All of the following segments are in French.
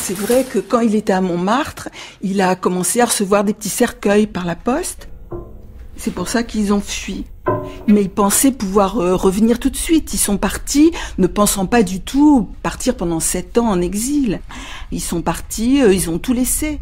C'est vrai que quand il était à Montmartre, il a commencé à recevoir des petits cercueils par la poste. C'est pour ça qu'ils ont fui. Mais ils pensaient pouvoir revenir tout de suite. Ils sont partis, ne pensant pas du tout partir pendant 7 ans en exil. Ils sont partis, ils ont tout laissé.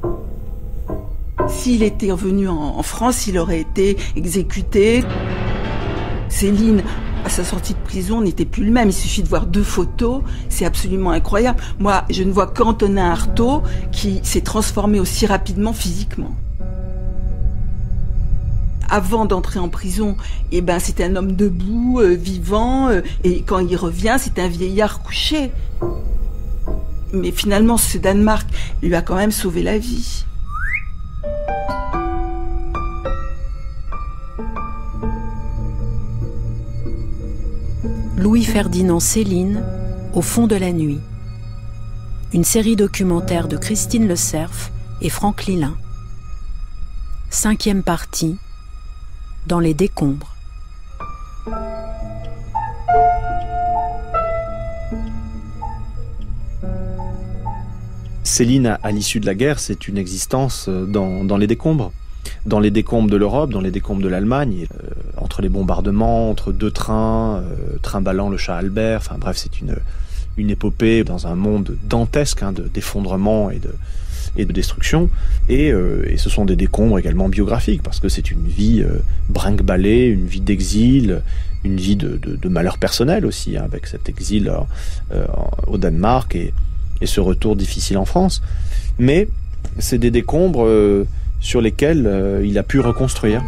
S'il était revenu en France, il aurait été exécuté. Céline, à sa sortie de prison, n'était plus le même. Il suffit de voir 2 photos, c'est absolument incroyable. Moi, je ne vois qu'Antonin Artaud qui s'est transformé aussi rapidement physiquement. Avant d'entrer en prison, c'était un homme debout, vivant, et quand il revient, c'est un vieillard couché. Mais finalement, ce Danemark lui a quand même sauvé la vie. Louis-Ferdinand Céline, Au fond de la nuit. Une série documentaire de Christine Le Cerf et Franck Lilin. 5e partie, Dans les décombres. Céline, à l'issue de la guerre, c'est une existence dans les décombres. Dans les décombres de l'Europe, dans les décombres de l'Allemagne, entre les bombardements, entre 2 trains, trimballant le chat Albert, enfin bref, c'est une épopée dans un monde dantesque d'effondrement et de destruction. Et ce sont des décombres également biographiques, parce que c'est une vie brinque-ballée, une vie d'exil, une vie de malheur personnel aussi, avec cet exil au Danemark et ce retour difficile en France. Mais c'est des décombres sur lesquels il a pu reconstruire.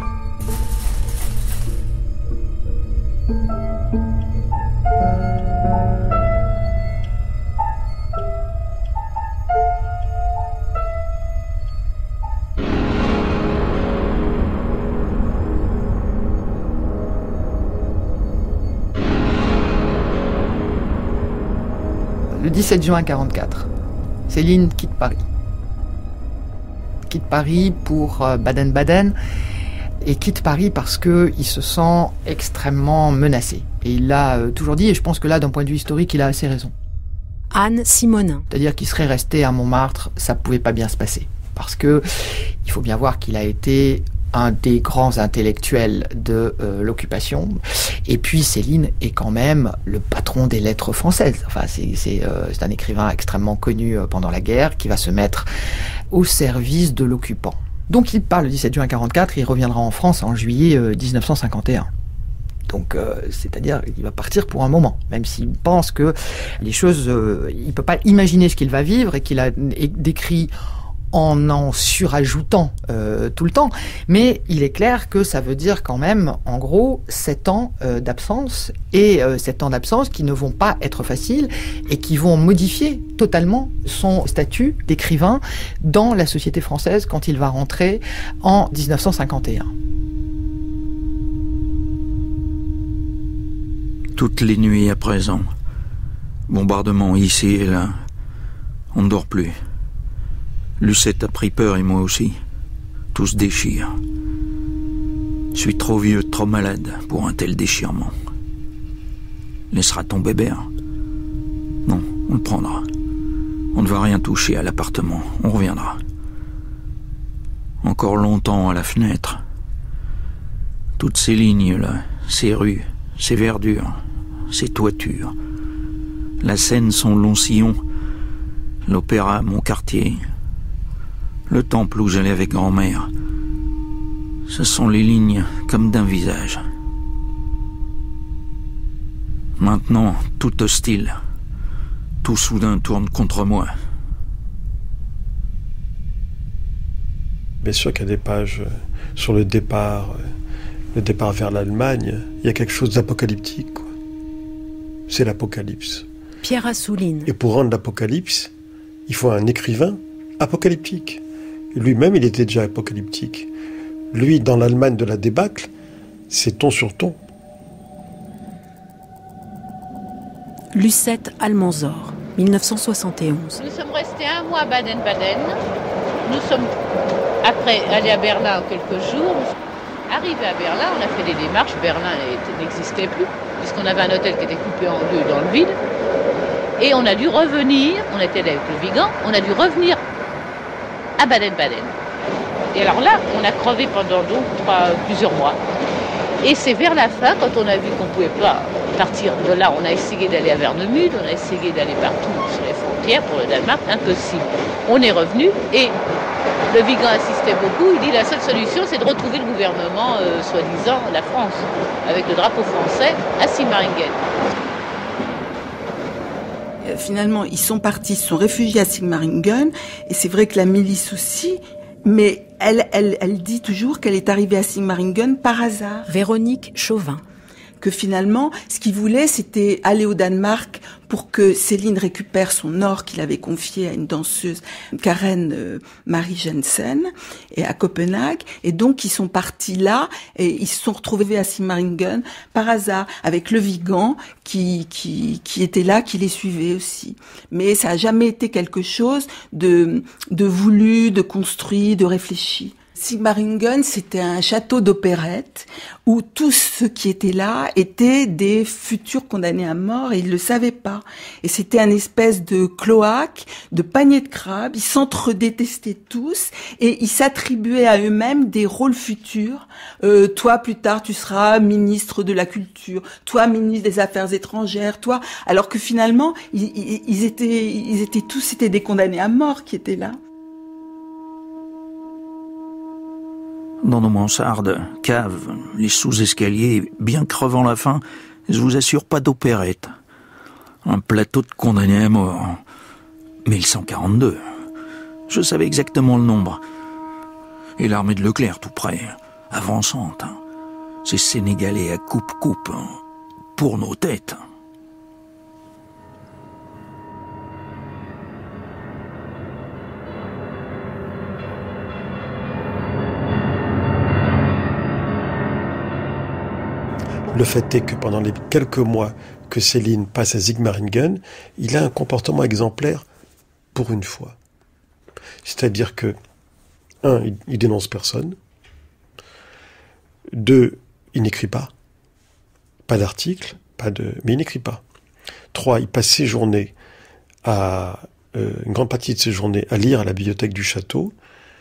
Le 17 juin 1944, Céline quitte Paris. Quitte Paris pour Baden-Baden et quitte Paris parce qu'il se sent extrêmement menacé. Et il l'a toujours dit, et je pense que là, d'un point de vue historique, il a assez raison. Anne Simonin. C'est-à-dire qu'il serait resté à Montmartre, ça pouvait pas bien se passer. Parce que il faut bien voir qu'il a été un des grands intellectuels de l'occupation. Et puis Céline est quand même le patron des lettres françaises. Enfin, c'est un écrivain extrêmement connu pendant la guerre qui va se mettre au service de l'occupant. Donc il part le 17 juin 1944 et il reviendra en France en juillet 1951. Donc, c'est-à-dire qu'il va partir pour un moment, même s'il pense que les choses... il ne peut pas imaginer ce qu'il va vivre et qu'il a décrit en surajoutant tout le temps. Mais il est clair que ça veut dire quand même, en gros, 7 ans d'absence, et 7 ans d'absence qui ne vont pas être faciles et qui vont modifier totalement son statut d'écrivain dans la société française quand il va rentrer en 1951. Toutes les nuits à présent, bombardement ici et là, on ne dort plus. Lucette a pris peur et moi aussi. Tout se déchire. Je suis trop vieux, trop malade pour un tel déchirement. Laissera-t-on Bébert? Non, on le prendra. On ne va rien toucher à l'appartement, on reviendra. Encore longtemps à la fenêtre. Toutes ces lignes-là, ces rues, ces verdures, ces toitures. La Seine, son long sillon. L'opéra, mon quartier. Le temple où j'allais avec grand-mère. Ce sont les lignes comme d'un visage. Maintenant, tout hostile. Tout soudain tourne contre moi. Bien sûr qu'il y a des pages sur le départ vers l'Allemagne. Il y a quelque chose d'apocalyptique, quoi. C'est l'apocalypse. Pierre Assouline. Et pour rendre l'apocalypse, il faut un écrivain apocalyptique. Lui-même, il était déjà apocalyptique. Lui, dans l'Allemagne de la débâcle, c'est ton sur ton. Lucette Almanzor, 1971. Nous sommes restés 1 mois à Baden-Baden. Nous sommes, après, allés à Berlin en quelques jours. Arrivés à Berlin, on a fait des démarches. Berlin n'existait plus, puisqu'on avait un hôtel qui était coupé en 2 dans le vide. Et on a dû revenir, on était allé avec le Vigan, on a dû revenir à Baden-Baden. Et alors là, on a crevé pendant donc plusieurs mois. Et c'est vers la fin, quand on a vu qu'on ne pouvait pas partir de là, on a essayé d'aller à Warnemünde, on a essayé d'aller partout sur les frontières pour le Danemark, impossible. On est revenu et le Vigan insistait beaucoup, il dit la seule solution c'est de retrouver le gouvernement, soi-disant la France, avec le drapeau français à Sigmaringen. Finalement, ils sont partis, ils se sont réfugiés à Sigmaringen, et c'est vrai que la milice aussi, mais elle dit toujours qu'elle est arrivée à Sigmaringen par hasard. Véronique Chauvin. Que finalement, ce qu'il voulait, c'était aller au Danemark pour que Céline récupère son or qu'il avait confié à une danseuse, Karen Marie Jensen, et à Copenhague. Et donc, ils sont partis là, et ils se sont retrouvés à Sigmaringen par hasard, avec le Vigan qui était là, qui les suivait aussi. Mais ça a jamais été quelque chose de voulu, de construit, de réfléchi. Sigmaringen, c'était un château d'opérette où tous ceux qui étaient là étaient des futurs condamnés à mort et ils le savaient pas. Et c'était un espèce de cloaque, de panier de crabes. Ils s'entre-détestaient tous et ils s'attribuaient à eux-mêmes des rôles futurs. Toi, plus tard, tu seras ministre de la Culture. Toi, ministre des Affaires étrangères. Toi, alors que finalement, ils étaient tous, c'était des condamnés à mort qui étaient là. Dans nos mansardes, caves, les sous-escaliers, bien crevant la faim, je vous assure pas d'opérette. Un plateau de condamnés à mort. 1142. Je savais exactement le nombre. Et l'armée de Leclerc tout près, avançante. Ces Sénégalais à coupe-coupe, pour nos têtes. Le fait est que pendant les quelques mois que Céline passe à Sigmaringen, il a un comportement exemplaire pour une fois. C'est-à-dire que, 1, il dénonce personne. 2, il n'écrit pas. Pas d'article, mais il n'écrit pas. 3, il passe ses journées une grande partie de ses journées à lire à la bibliothèque du château.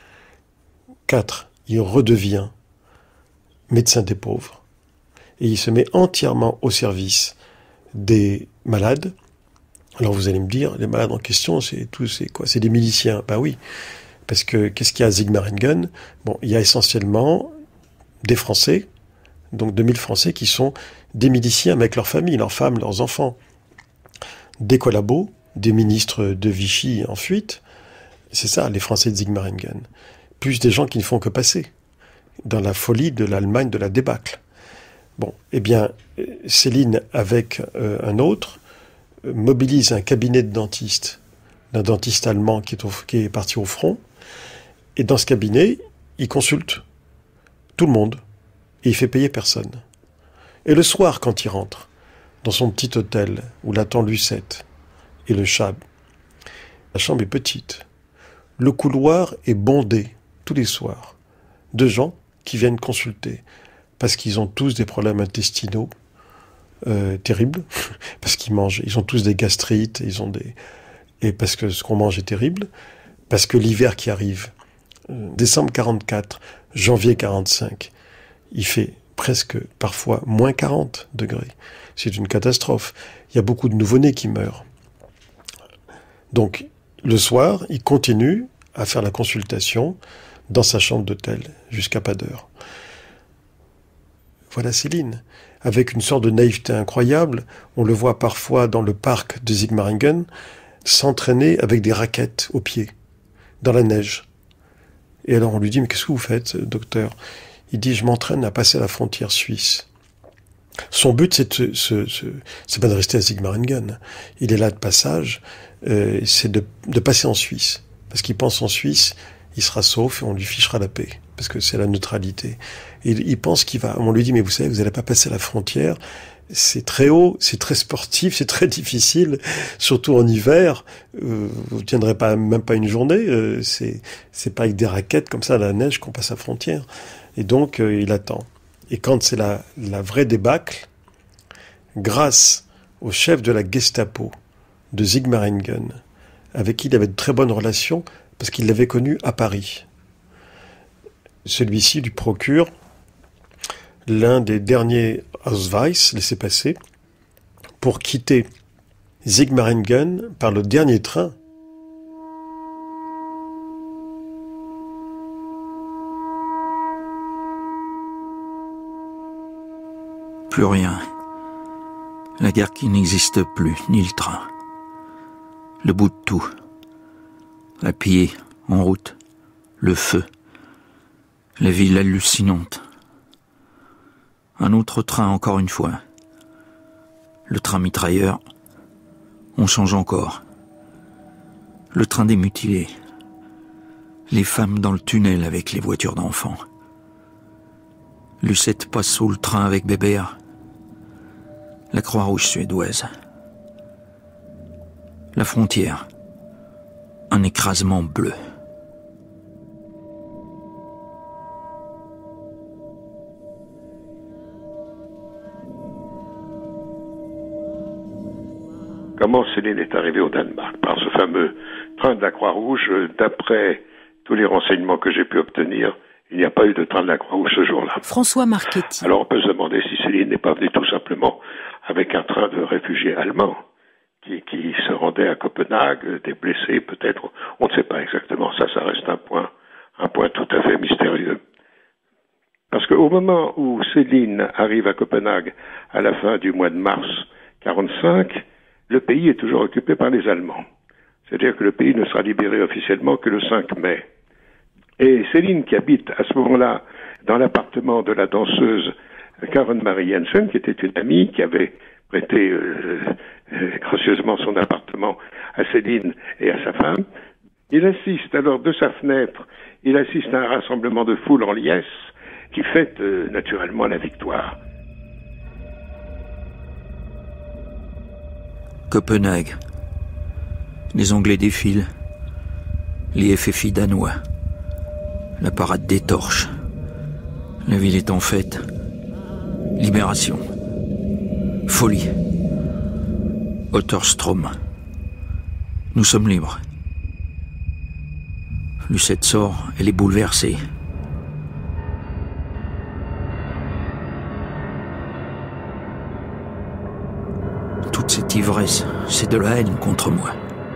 4, il redevient médecin des pauvres. Et il se met entièrement au service des malades. Alors vous allez me dire, les malades en question, c'est quoi? C'est des miliciens. Ben oui, parce que qu'est-ce qu'il y a à Sigmaringen? Bon, il y a essentiellement des Français, donc 2000 Français qui sont des miliciens avec leurs familles, leurs femmes, leurs enfants. Des collabos, des ministres de Vichy en fuite. C'est ça, les Français de Sigmaringen. Plus des gens qui ne font que passer dans la folie de l'Allemagne de la débâcle. Bon, eh bien, Céline, avec un autre, mobilise un cabinet de dentistes, d'un dentiste allemand qui est parti au front, et dans ce cabinet, il consulte tout le monde, et il fait payer personne. Et le soir, quand il rentre, dans son petit hôtel, où l'attend Lucette, et le chat, la chambre est petite, le couloir est bondé, tous les soirs, de gens qui viennent consulter, parce qu'ils ont tous des problèmes intestinaux terribles, parce ils ont tous des gastrites, et parce que ce qu'on mange est terrible, parce que l'hiver qui arrive, décembre 44, janvier 45, il fait presque parfois moins 40 degrés. C'est une catastrophe. Il y a beaucoup de nouveau-nés qui meurent. Donc, le soir, il continue à faire la consultation dans sa chambre d'hôtel, jusqu'à pas d'heure. Voilà Céline, avec une sorte de naïveté incroyable. On le voit parfois dans le parc de Sigmaringen s'entraîner avec des raquettes aux pieds, dans la neige. Et alors on lui dit, mais qu'est-ce que vous faites, docteur? Il dit, je m'entraîne à passer la frontière suisse. Son but, c'est pas de rester à Sigmaringen. Il est là de passage, c'est de passer en Suisse. Parce qu'il pense en Suisse, il sera sauf et on lui fichera la paix. Parce que c'est la neutralité. Et il pense qu'il va... On lui dit, mais vous savez, vous n'allez pas passer la frontière. C'est très haut, c'est très sportif, c'est très difficile. Surtout en hiver, vous ne tiendrez même pas une journée. C'est pas avec des raquettes comme ça à la neige qu'on passe la frontière. Et donc, il attend. Et quand c'est la vraie débâcle, grâce au chef de la Gestapo de Sigmaringen, avec qui il avait de très bonnes relations, parce qu'il l'avait connu à Paris. Celui-ci lui procure l'un des derniers Ausweis, laissez-passer, pour quitter Sigmaringen par le dernier train. Plus rien. La gare qui n'existe plus, ni le train. Le bout de tout. À pied, en route, le feu. La ville hallucinante. Un autre train encore une fois. Le train mitrailleur. On change encore. Le train des mutilés. Les femmes dans le tunnel avec les voitures d'enfants. Lucette passe sous le train avec Bébert. La Croix-Rouge suédoise. La frontière. Un écrasement bleu. Comment Céline est arrivée au Danemark? Par ce fameux train de la Croix-Rouge. D'après tous les renseignements que j'ai pu obtenir, il n'y a pas eu de train de la Croix-Rouge ce jour-là. François Marchetti. Alors on peut se demander si Céline n'est pas venue tout simplement avec un train de réfugiés allemands qui se rendait à Copenhague, des blessés peut-être, on ne sait pas exactement. Ça reste un point tout à fait mystérieux. Parce qu'au moment où Céline arrive à Copenhague à la fin du mois de mars 1945, le pays est toujours occupé par les Allemands. C'est-à-dire que le pays ne sera libéré officiellement que le 5 mai. Et Céline, qui habite à ce moment-là dans l'appartement de la danseuse Karen Marie Jensen, qui était une amie, qui avait prêté gracieusement son appartement à Céline et à sa femme, il assiste alors de sa fenêtre, il assiste à un rassemblement de foule en liesse qui fête naturellement la victoire. Copenhague. Les Anglais défilent. Les FFI danois. La parade des torches. La ville est en fête. Libération. Folie. Otterstrom. Nous sommes libres. Lucette sort, elle est bouleversée. Toute cette ivresse, c'est de la haine contre moi.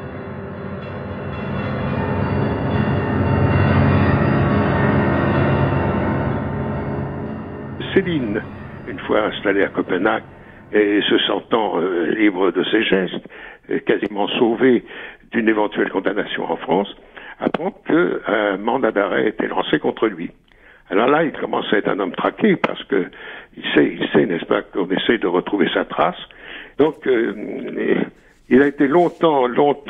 Céline, une fois installée à Copenhague et se sentant libre de ses gestes, quasiment sauvée d'une éventuelle condamnation en France, apprend qu'un mandat d'arrêt a été lancé contre lui. Alors là, il commence à être un homme traqué parce que il sait, n'est-ce pas, qu'on essaie de retrouver sa trace. Donc, il a été longtemps,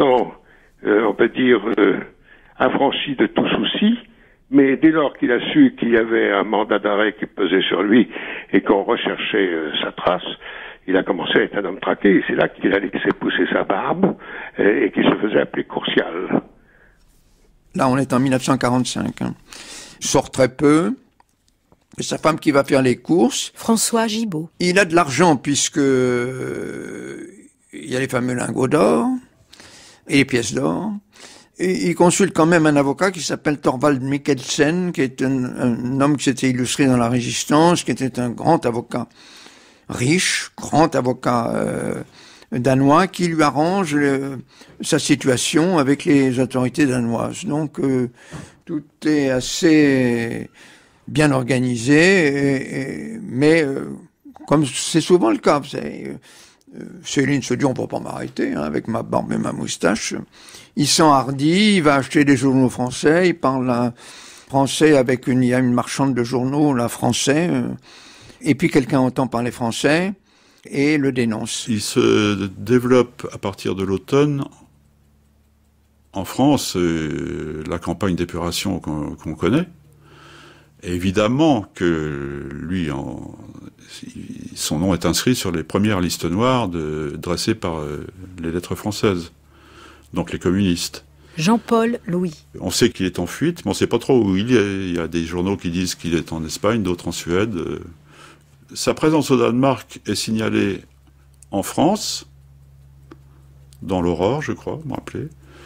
on peut dire, affranchi de tout souci. Mais dès lors qu'il a su qu'il y avait un mandat d'arrêt qui pesait sur lui et qu'on recherchait sa trace, il a commencé à être un homme traqué. Et c'est là qu'il a laissé pousser sa barbe et qu'il se faisait appeler Courcial. Là, on est en 1945. Il sort très peu. C'est sa femme qui va faire les courses. François Gibault. Il a de l'argent puisque il y a les fameux lingots d'or et les pièces d'or. Et il consulte quand même un avocat qui s'appelle Thorvald Mikkelsen, qui est un homme qui s'était illustré dans la Résistance, qui était un grand avocat riche, grand avocat danois, qui lui arrange sa situation avec les autorités danoises. Donc tout est assez bien organisé, mais comme c'est souvent le cas, Céline se dit on peut pas m'arrêter avec ma barbe et ma moustache. Il s'enhardit, il va acheter des journaux français, il parle français avec il y a une marchande de journaux, là, français, et puis quelqu'un entend parler français et le dénonce. Il se développe à partir de l'automne en France la campagne d'épuration qu'on connaît. Et évidemment que lui, son nom est inscrit sur les premières listes noires dressées par les lettres françaises, donc les communistes. Jean-Paul Louis. On sait qu'il est en fuite, mais on ne sait pas trop où il est. Il y a des journaux qui disent qu'il est en Espagne, d'autres en Suède. Sa présence au Danemark est signalée en France, dans l'Aurore, je crois, me rappeler,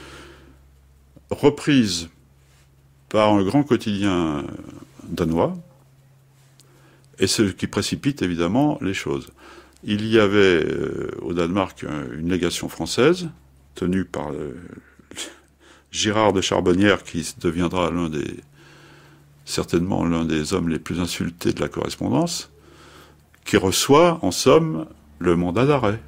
reprise par un grand quotidien danois, et ce qui précipite évidemment les choses. Il y avait au Danemark une légation française, tenue par Girard de Charbonnières, qui deviendra certainement l'un des hommes les plus insultés de la correspondance, qui reçoit en somme le mandat d'arrêt.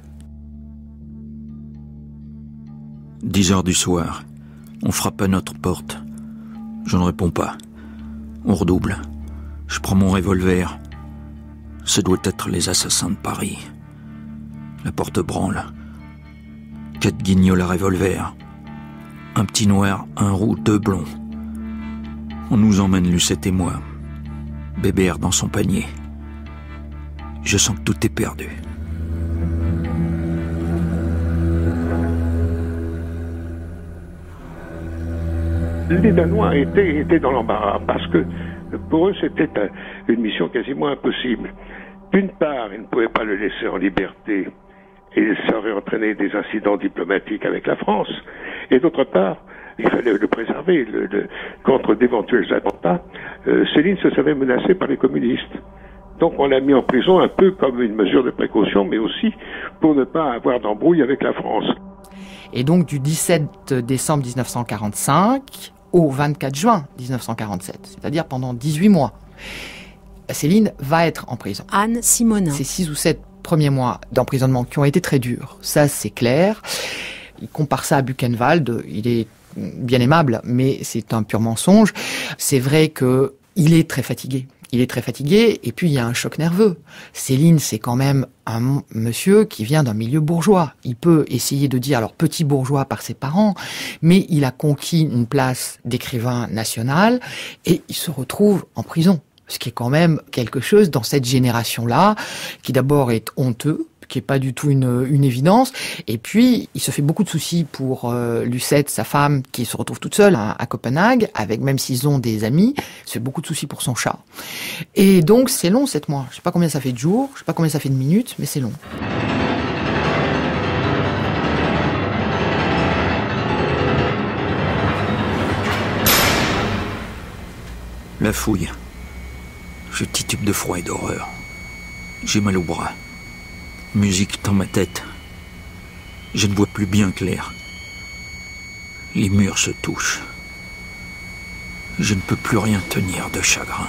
10h du soir, on frappe à notre porte. Je ne réponds pas. On redouble. Je prends mon revolver. Ce doit être les assassins de Paris. La porte branle. 4 guignols à revolver. Un petit noir, un roux, 2 blonds. On nous emmène, Lucette et moi. Bébert dans son panier. Je sens que tout est perdu. Les Danois étaient dans l'embarras parce que pour eux c'était une mission quasiment impossible. D'une part, ils ne pouvaient pas le laisser en liberté et ça aurait entraîné des incidents diplomatiques avec la France. Et d'autre part, il fallait le préserver contre d'éventuels attentats. Céline se savait menacée par les communistes. Donc on l'a mis en prison un peu comme une mesure de précaution, mais aussi pour ne pas avoir d'embrouille avec la France. Et donc du 17 décembre 1945 au 24 juin 1947, c'est-à-dire pendant 18 mois, Céline va être en prison. Anne Simonin. Ces 6 ou 7 premiers mois d'emprisonnement qui ont été très durs, ça c'est clair. Il compare ça à Buchenwald, il est bien aimable, mais c'est un pur mensonge. C'est vrai que il est très fatigué. Il est très fatigué, et puis il y a un choc nerveux. Céline, c'est quand même un monsieur qui vient d'un milieu bourgeois. Il peut essayer de dire, alors petit bourgeois par ses parents, mais il a conquis une place d'écrivain national, et il se retrouve en prison. Ce qui est quand même quelque chose dans cette génération-là, qui d'abord est honteux, qui est pas du tout une évidence. Et puis, il se fait beaucoup de soucis pour Lucette, sa femme, qui se retrouve toute seule à Copenhague, avec même s'ils ont des amis, il se fait beaucoup de soucis pour son chat. Et donc, c'est long, 7 mois. Je sais pas combien ça fait de jours, je sais pas combien ça fait de minutes, mais c'est long. La fouille. Je titube de froid et d'horreur. J'ai mal au bras. Musique dans ma tête. Je ne vois plus bien clair. Les murs se touchent. Je ne peux plus rien tenir de chagrin.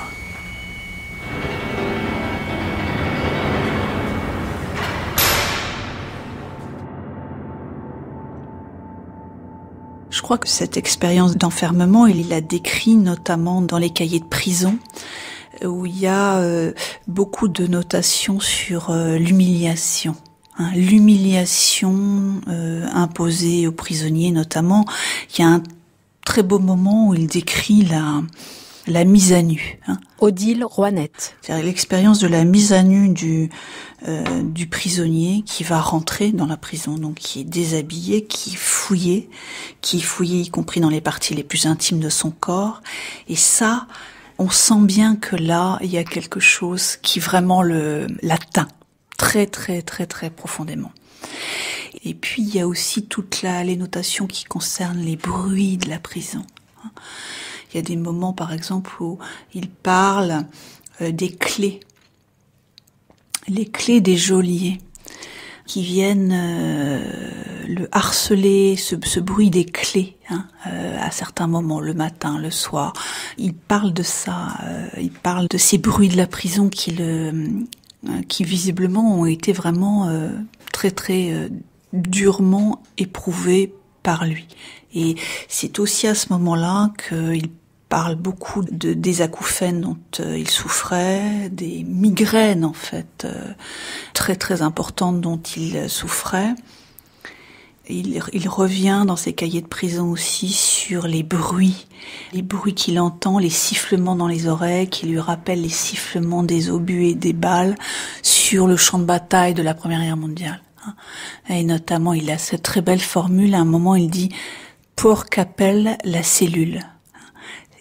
Je crois que cette expérience d'enfermement, il la décrit notamment dans les cahiers de prison, où il y a beaucoup de notations sur l'humiliation. L'humiliation imposée aux prisonniers notamment. Il y a un très beau moment où il décrit la mise à nu. Odile Rouanette. C'est-à-dire l'expérience de la mise à nu du prisonnier qui va rentrer dans la prison, donc qui est déshabillé, qui est fouillé y compris dans les parties les plus intimes de son corps. Et ça, on sent bien que là, il y a quelque chose qui vraiment l'atteint très, très, très, très profondément. Et puis, il y a aussi toutes les notations qui concernent les bruits de la prison. Il y a des moments, par exemple, où il parle des clés. Les clés des geôliers qui viennent le harceler, ce bruit des clés, à certains moments, le matin, le soir. Il parle de ça, il parle de ces bruits de la prison qui visiblement ont été vraiment très très durement éprouvés par lui. Et c'est aussi à ce moment-là qu'il parle beaucoup des acouphènes dont il souffrait, des migraines en fait très très importantes dont il souffrait. Il revient dans ses cahiers de prison aussi sur les bruits qu'il entend, les sifflements dans les oreilles qui lui rappellent les sifflements des obus et des balles sur le champ de bataille de la Première Guerre mondiale. Et notamment, il a cette très belle formule, à un moment il dit « Pour qu'appelle la cellule ».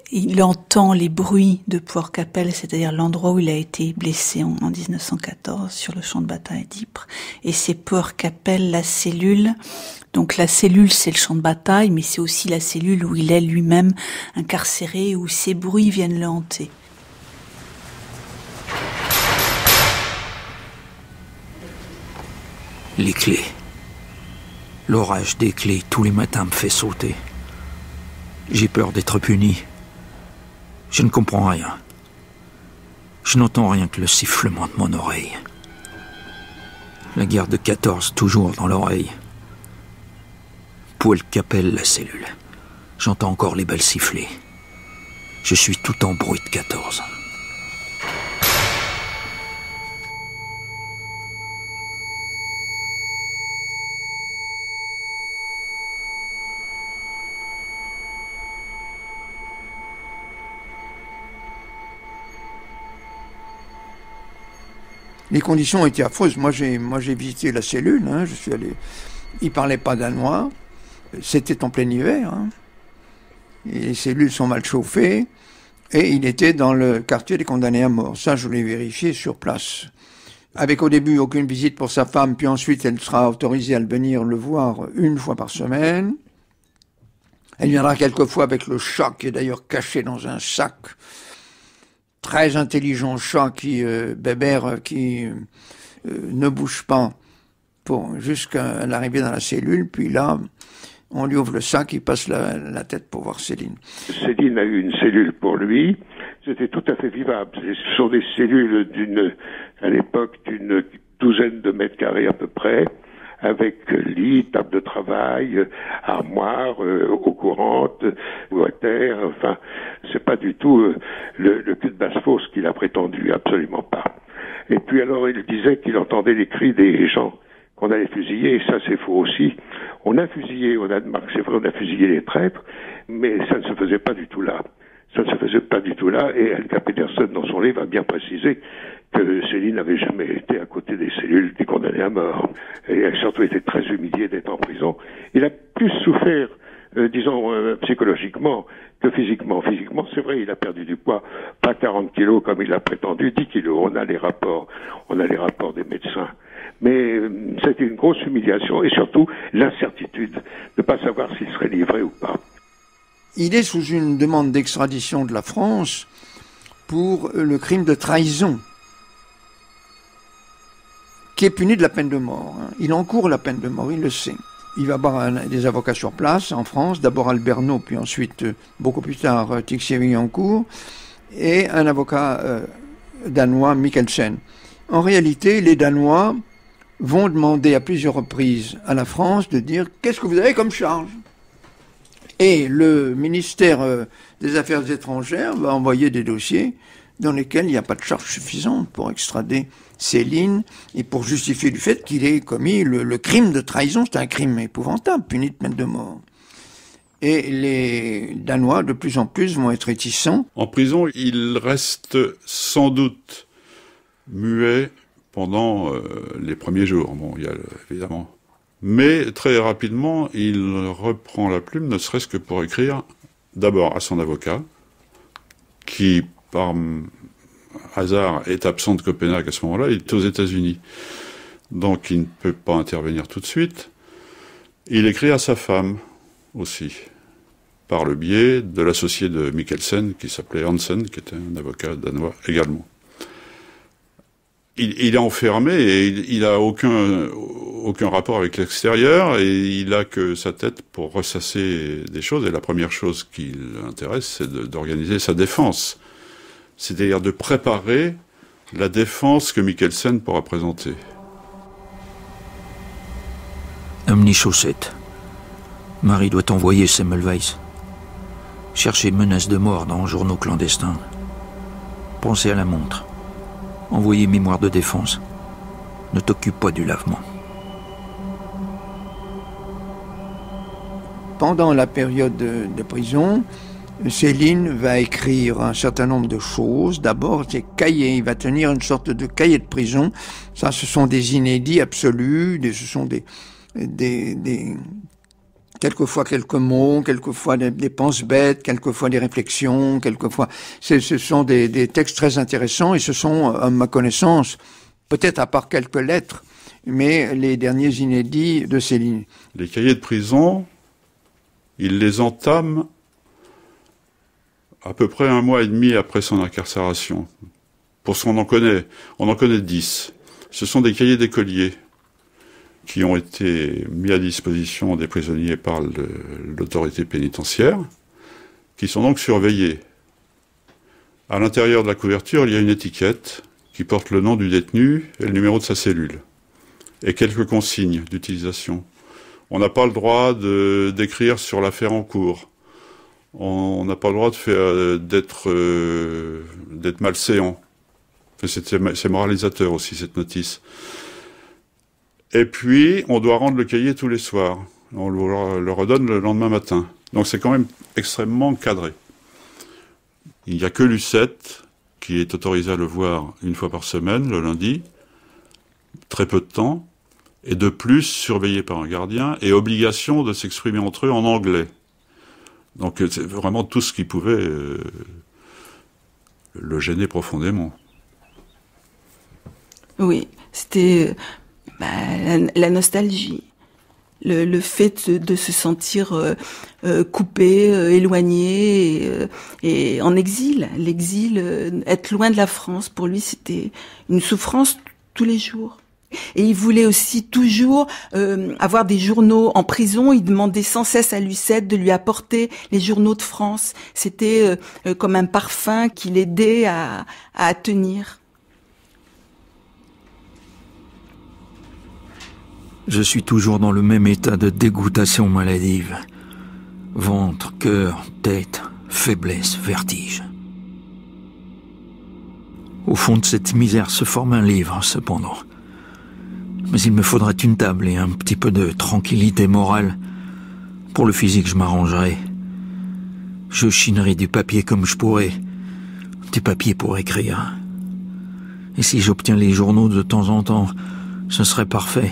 Il entend les bruits de Port-Capelle, c'est-à-dire l'endroit où il a été blessé en 1914 sur le champ de bataille d'Ypres. Et c'est Port-Capelle, la cellule. Donc la cellule, c'est le champ de bataille, mais c'est aussi la cellule où il est lui-même incarcéré, où ces bruits viennent le hanter. Les clés. L'orage des clés tous les matins me fait sauter. J'ai peur d'être puni. Je ne comprends rien. Je n'entends rien que le sifflement de mon oreille. La guerre de 14 toujours dans l'oreille. Port-Capelle, la cellule. J'entends encore les balles siffler. Je suis tout en bruit de 14. Les conditions étaient affreuses. Moi, j'ai visité la cellule. Hein, je suis allé. Ils parlaient pas danois. C'était en plein hiver. Hein. Et les cellules sont mal chauffées. Et il était dans le quartier des condamnés à mort. Ça, je l'ai vérifié sur place. Avec au début aucune visite pour sa femme, puis ensuite elle sera autorisée à venir le voir 1 fois par semaine. Elle viendra quelquefois avec le chat, qui est d'ailleurs caché dans un sac. Très intelligent chat qui bébert, qui ne bouge pas jusqu'à l'arrivée dans la cellule. Puis là, on lui ouvre le sac, il passe la tête pour voir Céline. Céline a eu une cellule pour lui. C'était tout à fait vivable. Ce sont des cellules à l'époque d'une 12aine de mètres carrés à peu près, avec lit, table de travail, armoire, eau courante, water, enfin, c'est pas du tout le cul de basse-fosse qu'il a prétendu, absolument pas. Et puis alors, il disait qu'il entendait les cris des gens qu'on allait fusiller, et ça c'est faux aussi. On a fusillé au Danemark, c'est vrai, on a fusillé les traîtres, mais ça ne se faisait pas du tout là. Ça ne se faisait pas du tout là, et Helga Pedersen, dans son livre, a bien précisé que Céline n'avait jamais été à côté des cellules des condamnés à mort. Et elle a surtout été très humiliée d'être en prison. Il a plus souffert, psychologiquement que physiquement. Physiquement, c'est vrai, il a perdu du poids, pas 40 kilos comme il a prétendu, 10 kilos. On a les rapports des médecins. Mais c'était une grosse humiliation, et surtout l'incertitude de ne pas savoir s'il serait livré ou pas. Il est sous une demande d'extradition de la France pour le crime de trahison, qui est puni de la peine de mort. Il encourt la peine de mort, il le sait. Il va avoir des avocats sur place, en France, d'abord Alberno, puis ensuite, beaucoup plus tard, Tixier-Villancourt, et un avocat danois, Mikkelsen. En réalité, les Danois vont demander à plusieurs reprises à la France de dire « Qu'est-ce que vous avez comme charge ?» Et le ministère des Affaires étrangères va envoyer des dossiers dans lesquels il n'y a pas de charge suffisante pour extrader Céline et pour justifier du fait qu'il ait commis le crime de trahison. C'est un crime épouvantable, puni de peine de mort. Et les Danois, de plus en plus, vont être réticents. En prison, il reste sans doute muet pendant les premiers jours. Bon, il y a évidemment... Mais très rapidement, il reprend la plume, ne serait-ce que pour écrire d'abord à son avocat, qui, par hasard, est absent de Copenhague à ce moment-là, il est aux États-Unis. Donc il ne peut pas intervenir tout de suite. Il écrit à sa femme aussi, par le biais de l'associé de Mikkelsen, qui s'appelait Hansen, qui était un avocat danois également. Il est enfermé et il a aucun rapport avec l'extérieur, et il a que sa tête pour ressasser des choses. Et la première chose qui l'intéresse, c'est d'organiser sa défense. C'est-à-dire de préparer la défense que Mikkelsen pourra présenter. Omnichaussette. Marie doit envoyer Semmelweis. Chercher menaces de mort dans journaux clandestins. Pensez à la montre. Envoyer mémoire de défense. Ne t'occupe pas du lavement. Pendant la période de prison, Céline va écrire un certain nombre de choses. D'abord, ses cahiers. Il va tenir une sorte de cahier de prison. Ça, ce sont des inédits absolus. Ce sont des quelquefois quelques mots, quelquefois des penses-bêtes, quelquefois des réflexions, quelquefois... Ce sont des textes très intéressants et ce sont, à ma connaissance, peut-être à part quelques lettres, mais les derniers inédits de Céline. Les cahiers de prison, il les entame à peu près 1 mois et demi après son incarcération. Pour ce qu'on en connaît, on en connaît 10. Ce sont des cahiers d'écoliers qui ont été mis à disposition des prisonniers par l'autorité pénitentiaire, qui sont donc surveillés. À l'intérieur de la couverture, il y a une étiquette qui porte le nom du détenu et le numéro de sa cellule, et quelques consignes d'utilisation. On n'a pas le droit d'écrire sur l'affaire en cours. On n'a pas le droit d'être malséant. C'est moralisateur aussi, cette notice. Et puis, on doit rendre le cahier tous les soirs. On le redonne le lendemain matin. Donc c'est quand même extrêmement cadré. Il n'y a que Lucette qui est autorisé à le voir 1 fois par semaine, le lundi, très peu de temps, et de plus surveillé par un gardien, et obligation de s'exprimer entre eux en anglais. Donc c'est vraiment tout ce qui pouvait le gêner profondément. Oui, c'était la nostalgie. Le fait de se sentir coupé, éloigné et en exil. L'exil, être loin de la France, pour lui, c'était une souffrance tous les jours. Et il voulait aussi toujours avoir des journaux en prison. Il demandait sans cesse à Lucette de lui apporter les journaux de France. C'était comme un parfum qui l'aidait à tenir. Je suis toujours dans le même état de dégoûtation maladive. Ventre, cœur, tête, faiblesse, vertige. Au fond de cette misère se forme un livre, cependant. Mais il me faudrait une table et un petit peu de tranquillité morale. Pour le physique, je m'arrangerai. Je chinerai du papier comme je pourrai. Du papier pour écrire. Et si j'obtiens les journaux de temps en temps, ce serait parfait.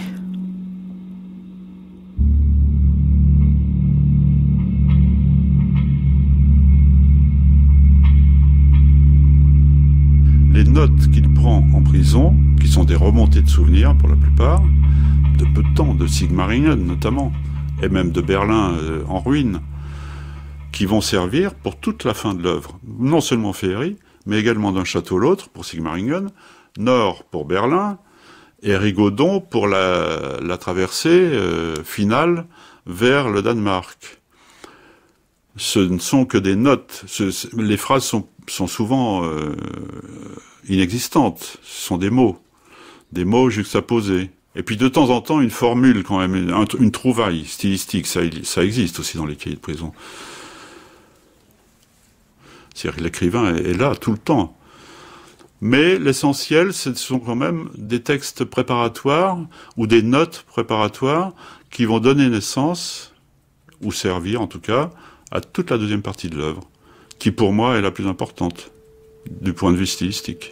Les notes qu'il prend en prison, qui sont des remontées de souvenirs pour la plupart, de peu de temps, de Sigmaringen notamment, et même de Berlin en ruine, qui vont servir pour toute la fin de l'œuvre. Non seulement Féerie, mais également d'un château à l'autre pour Sigmaringen, Nord pour Berlin, et Rigaudon pour la traversée finale vers le Danemark. Ce ne sont que des notes. Les phrases sont souvent inexistantes. Ce sont des mots juxtaposés. Et puis de temps en temps, une formule quand même, une trouvaille stylistique. Ça existe aussi dans les cahiers de prison. C'est-à-dire que l'écrivain est là tout le temps. Mais l'essentiel, ce sont quand même des textes préparatoires ou des notes préparatoires qui vont donner naissance, ou servir en tout cas, à toute la deuxième partie de l'œuvre, qui pour moi est la plus importante, du point de vue stylistique.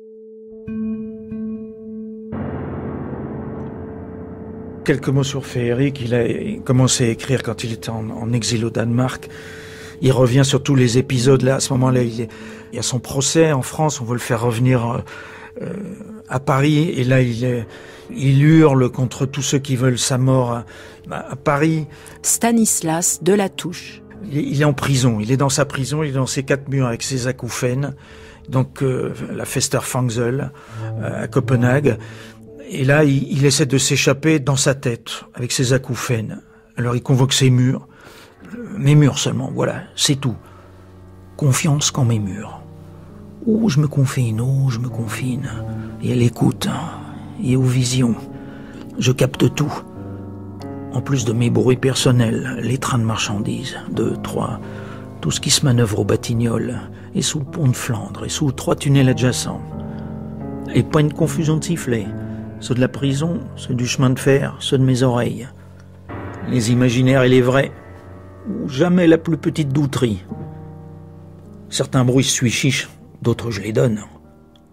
Quelques mots sur Féerie qu'il a commencé à écrire quand il était en exil au Danemark. Il revient sur tous les épisodes là. À ce moment-là, il y a son procès en France. On veut le faire revenir à Paris. Et là, il hurle contre tous ceux qui veulent sa mort à Paris. Stanislas Delatouche. Il est en prison. Il est dans sa prison. Il est dans ses 4 murs avec ses acouphènes. Donc, la Festerfangsel à Copenhague. Et là, il essaie de s'échapper dans sa tête avec ses acouphènes. Alors, il convoque ses murs. Mes murs seulement, voilà, c'est tout. Confiance qu'en mes murs. Oh, je me confine, Et à l'écoute, et aux visions. Je capte tout. En plus de mes bruits personnels, les trains de marchandises, 2, 3, tout ce qui se manœuvre au Batignolles, et sous le pont de Flandre, et sous 3 tunnels adjacents. Et pas une confusion de sifflets. Ceux de la prison, ceux du chemin de fer, ceux de mes oreilles. Les imaginaires et les vrais. Ou jamais la plus petite douterie. Certains bruits je suis chiche, d'autres je les donne.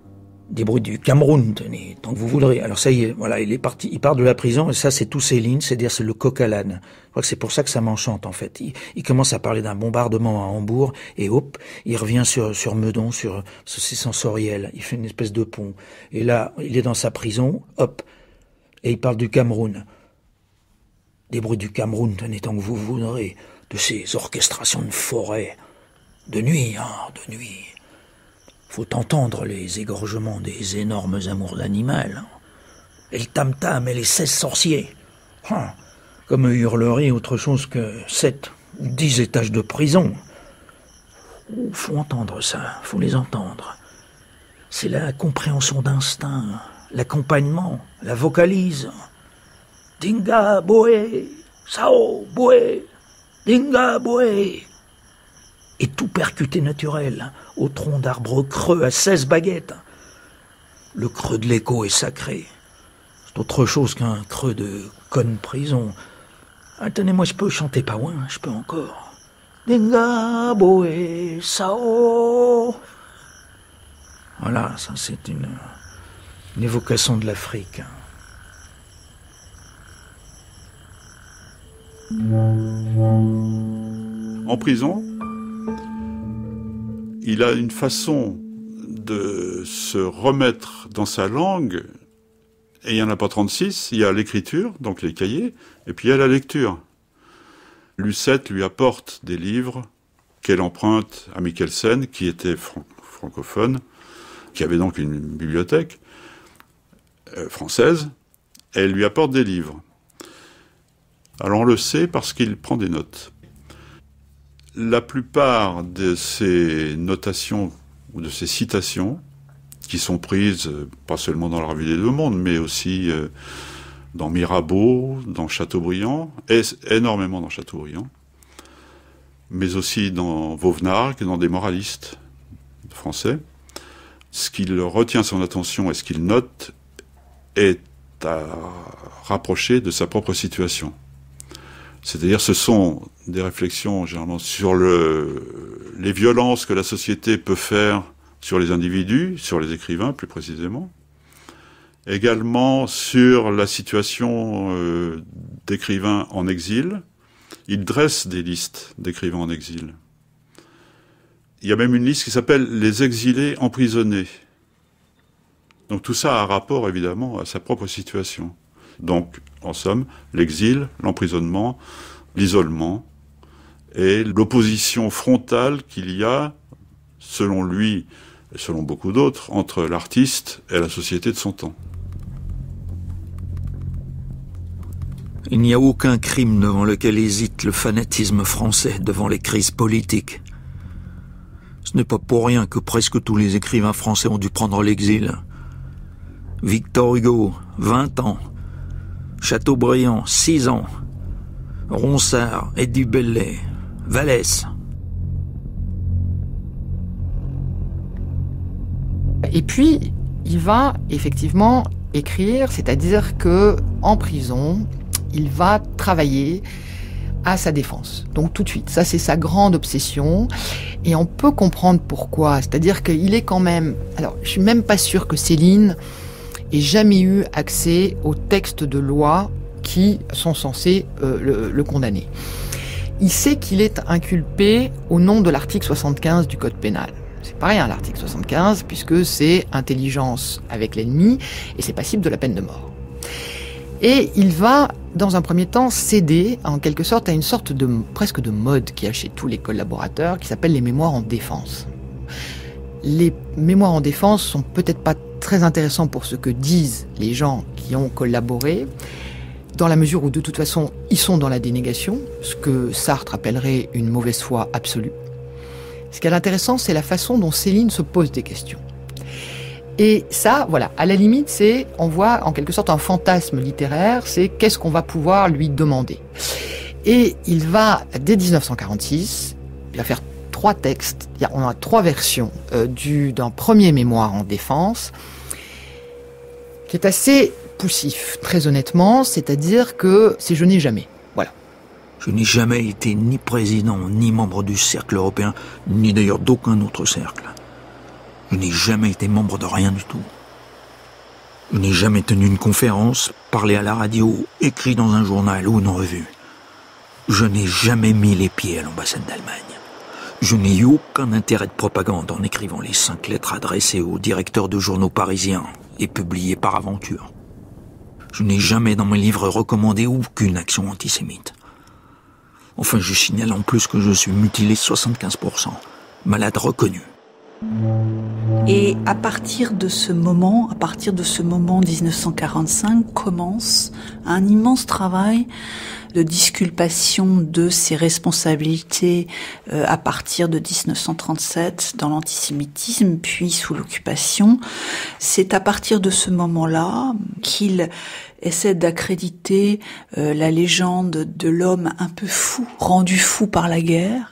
Des bruits du Cameroun, tenez, tant que vous voudrez. Alors ça y est, voilà, il est parti, il part de la prison, et ça c'est tout Céline, c'est-à-dire c'est le coq à l'âne. Je crois que c'est pour ça que ça m'enchante en fait. Il commence à parler d'un bombardement à Hambourg, et hop, il revient sur Meudon, c'est sensoriel, il fait une espèce de pont. Et là, il est dans sa prison, hop, et il parle du Cameroun. Des bruits du Cameroun, tenez, tant que vous voudrez, de ces orchestrations de forêt, de nuit, de nuit. Faut entendre les égorgements des énormes amours d'animal. Et le tam-tam et les 16 sorciers. Comme hurlerie autre chose que 7 ou 10 étages de prison. Faut entendre ça, faut les entendre. C'est la compréhension d'instinct, l'accompagnement, la vocalise. Dinga boé, sao boé, dinga boé. Et tout percuté naturel, au tronc d'arbres creux à 16 baguettes. Le creux de l'écho est sacré. C'est autre chose qu'un creux de conne prison. Tenez-moi, je peux chanter pas loin, je peux encore. Dinga boé sao. Voilà, ça c'est une évocation de l'Afrique. En prison, il a une façon de se remettre dans sa langue, et il n'y en a pas 36, il y a l'écriture, donc les cahiers, et puis il y a la lecture. Lucette lui apporte des livres qu'elle emprunte à Mikkelsen, qui était francophone, qui avait donc une bibliothèque française, et elle lui apporte des livres. Alors on le sait parce qu'il prend des notes. La plupart de ces notations ou de ces citations, qui sont prises pas seulement dans la Revue des Deux Mondes, mais aussi dans Mirabeau, dans Chateaubriand, et énormément dans Chateaubriand, mais aussi dans Vauvenargues, dans des moralistes français, ce qui retient son attention et ce qu'il note est à rapprocher de sa propre situation. C'est-à-dire, ce sont des réflexions généralement sur les violences que la société peut faire sur les individus, sur les écrivains plus précisément. Également sur la situation d'écrivains en exil. Il dresse des listes d'écrivains en exil. Il y a même une liste qui s'appelle « Les exilés emprisonnés ». Donc tout ça a un rapport évidemment à sa propre situation. Donc, en somme, l'exil, l'emprisonnement, l'isolement et l'opposition frontale qu'il y a, selon lui et selon beaucoup d'autres, entre l'artiste et la société de son temps. Il n'y a aucun crime devant lequel hésite le fanatisme français devant les crises politiques. Ce n'est pas pour rien que presque tous les écrivains français ont dû prendre l'exil. Victor Hugo, 20 ans. Chateaubriand, 6 ans. Ronsard, Eddie Bellet, Vallès. Et puis, il va effectivement écrire, c'est-à-dire que en prison, il va travailler à sa défense. Donc tout de suite, ça c'est sa grande obsession. Et on peut comprendre pourquoi. C'est-à-dire qu'il est quand même... Alors, je suis même pas sûr que Céline ait jamais eu accès aux textes de loi qui sont censés le condamner. Il sait qu'il est inculpé au nom de l'article 75 du Code pénal. C'est pas rien l'article 75, puisque c'est intelligence avec l'ennemi, et c'est passible de la peine de mort. Et il va, dans un premier temps, céder, en quelque sorte, à une sorte de presque de mode qu'il y a chez tous les collaborateurs, qui s'appelle les mémoires en défense. Les mémoires en défense sont peut-être pas très intéressants pour ce que disent les gens qui ont collaboré, dans la mesure où, de toute façon, ils sont dans la dénégation, ce que Sartre appellerait une mauvaise foi absolue. Ce qui est intéressant, c'est la façon dont Céline se pose des questions. Et ça, voilà, à la limite, on voit en quelque sorte un fantasme littéraire, c'est qu'est-ce qu'on va pouvoir lui demander. Et il va, dès 1946, il va faire 3 textes, on a 3 versions d'un premier mémoire en défense, qui est assez poussif, très honnêtement, c'est-à-dire que c'est « je n'ai jamais ». Voilà. Je n'ai jamais été ni président, ni membre du cercle européen, ni d'ailleurs d'aucun autre cercle. Je n'ai jamais été membre de rien du tout. Je n'ai jamais tenu une conférence, parlé à la radio, écrit dans un journal ou une revue. Je n'ai jamais mis les pieds à l'ambassade d'Allemagne. Je n'ai eu aucun intérêt de propagande en écrivant les 5 lettres adressées aux directeurs de journaux parisiens et publiées par aventure. Je n'ai jamais dans mes livres recommandé aucune action antisémite. Enfin, je signale en plus que je suis mutilé 75%, malade reconnu. Et à partir de ce moment 1945, commence un immense travail de disculpation de ses responsabilités à partir de 1937 dans l'antisémitisme, puis sous l'occupation. C'est à partir de ce moment-là qu'il essaie d'accréditer la légende de l'homme un peu fou, rendu fou par la guerre,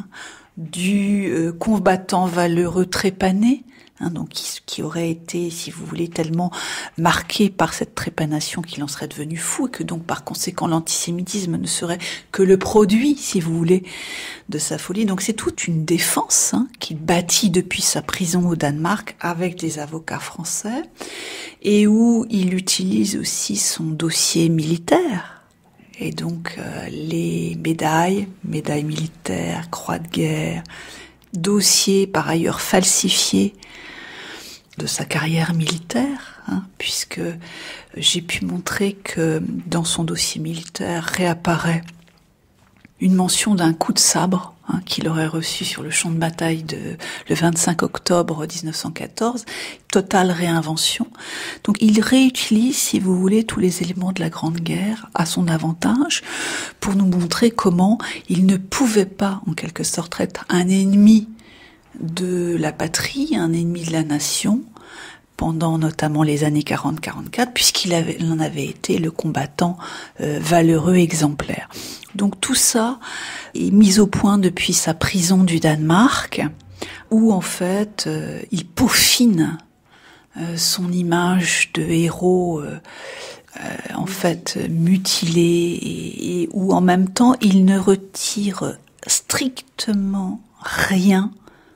du combattant valeureux trépané, donc qui aurait été, si vous voulez, tellement marqué par cette trépanation qu'il en serait devenu fou, et que donc par conséquent l'antisémitisme ne serait que le produit, si vous voulez, de sa folie. Donc c'est toute une défense qu'il bâtit depuis sa prison au Danemark avec des avocats français, et où il utilise aussi son dossier militaire. Et donc les médailles militaires, croix de guerre, dossiers par ailleurs falsifiés de sa carrière militaire, puisque j'ai pu montrer que dans son dossier militaire réapparaît une mention d'un coup de sabre qu'il aurait reçu sur le champ de bataille le 25 octobre 1914, totale réinvention. Donc il réutilise, si vous voulez, tous les éléments de la Grande Guerre à son avantage pour nous montrer comment il ne pouvait pas, en quelque sorte, être un ennemi de la patrie, un ennemi de la nation, pendant notamment les années 40-44, puisqu'il en avait été le combattant valeureux exemplaire. Donc tout ça est mis au point depuis sa prison du Danemark, où en fait il peaufine son image de héros en fait mutilé, et où en même temps il ne retire strictement rien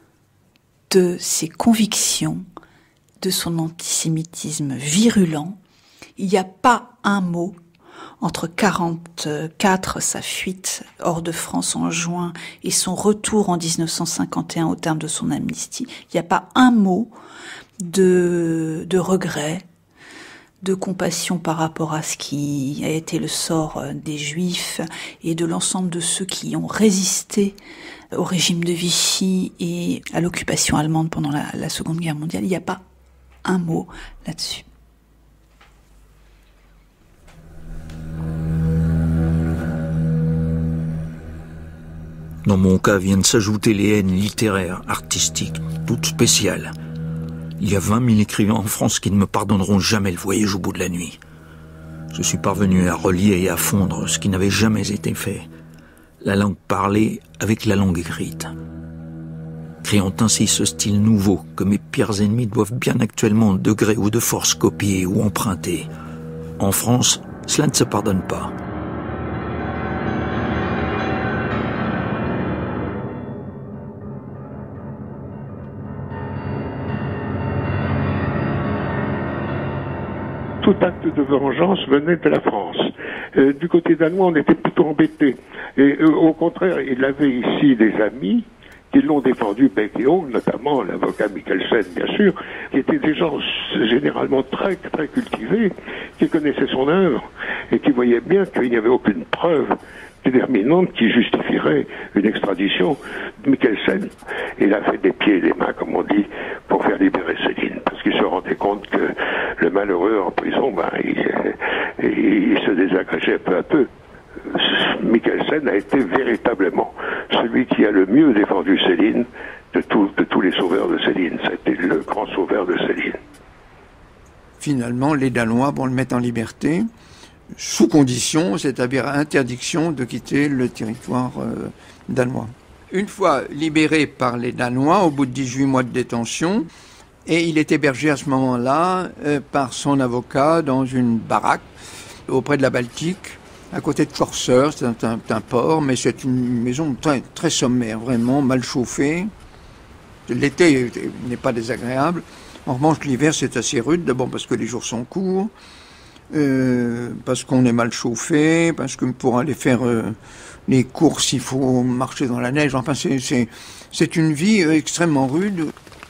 de ses convictions, de son antisémitisme virulent. Il n'y a pas un mot entre 1944, sa fuite hors de France en juin, et son retour en 1951 au terme de son amnistie. Il n'y a pas un mot de regret, de compassion par rapport à ce qui a été le sort des Juifs et de l'ensemble de ceux qui ont résisté au régime de Vichy et à l'occupation allemande pendant la Seconde Guerre mondiale. Il n'y a pas un mot là-dessus. Dans mon cas viennent s'ajouter les haines littéraires, artistiques, toutes spéciales. Il y a 20 000 écrivains en France qui ne me pardonneront jamais le voyage au bout de la nuit. Je suis parvenu à relier et à fondre ce qui n'avait jamais été fait. La langue parlée avec la langue écrite. Créant ainsi ce style nouveau que mes pires ennemis doivent bien actuellement de gré ou de force copier ou emprunter. En France, cela ne se pardonne pas. Tout acte de vengeance venait de la France. Du côté danois, on était plutôt embêtés. Et au contraire, il avait ici des amis qui l'ont défendu bec et ongles, notamment l'avocat Mikkelsen, bien sûr, qui étaient des gens généralement très, très cultivés, qui connaissaient son œuvre et qui voyaient bien qu'il n'y avait aucune preuve déterminante qui justifierait une extradition de Mikkelsen. Il a fait des pieds et des mains, comme on dit, pour faire libérer Céline, parce qu'il se rendait compte que le malheureux en prison, il se désagrégeait peu à peu. Mikkelsen a été véritablement celui qui a le mieux défendu Céline de tous les sauveurs de Céline. C'était le grand sauveur de Céline. Finalement, les Danois vont le mettre en liberté, sous condition, c'est-à-dire interdiction de quitter le territoire danois. Une fois libéré par les Danois, au bout de 18 mois de détention, et il est hébergé à ce moment-là par son avocat dans une baraque auprès de la Baltique, à côté de Korsør. C'est un port, mais c'est une maison très, très sommaire, vraiment mal chauffée. L'été n'est pas désagréable. En revanche, l'hiver, c'est assez rude, d'abord parce que les jours sont courts, parce qu'on est mal chauffé, parce que pour aller faire les courses, il faut marcher dans la neige. Enfin, c'est une vie extrêmement rude.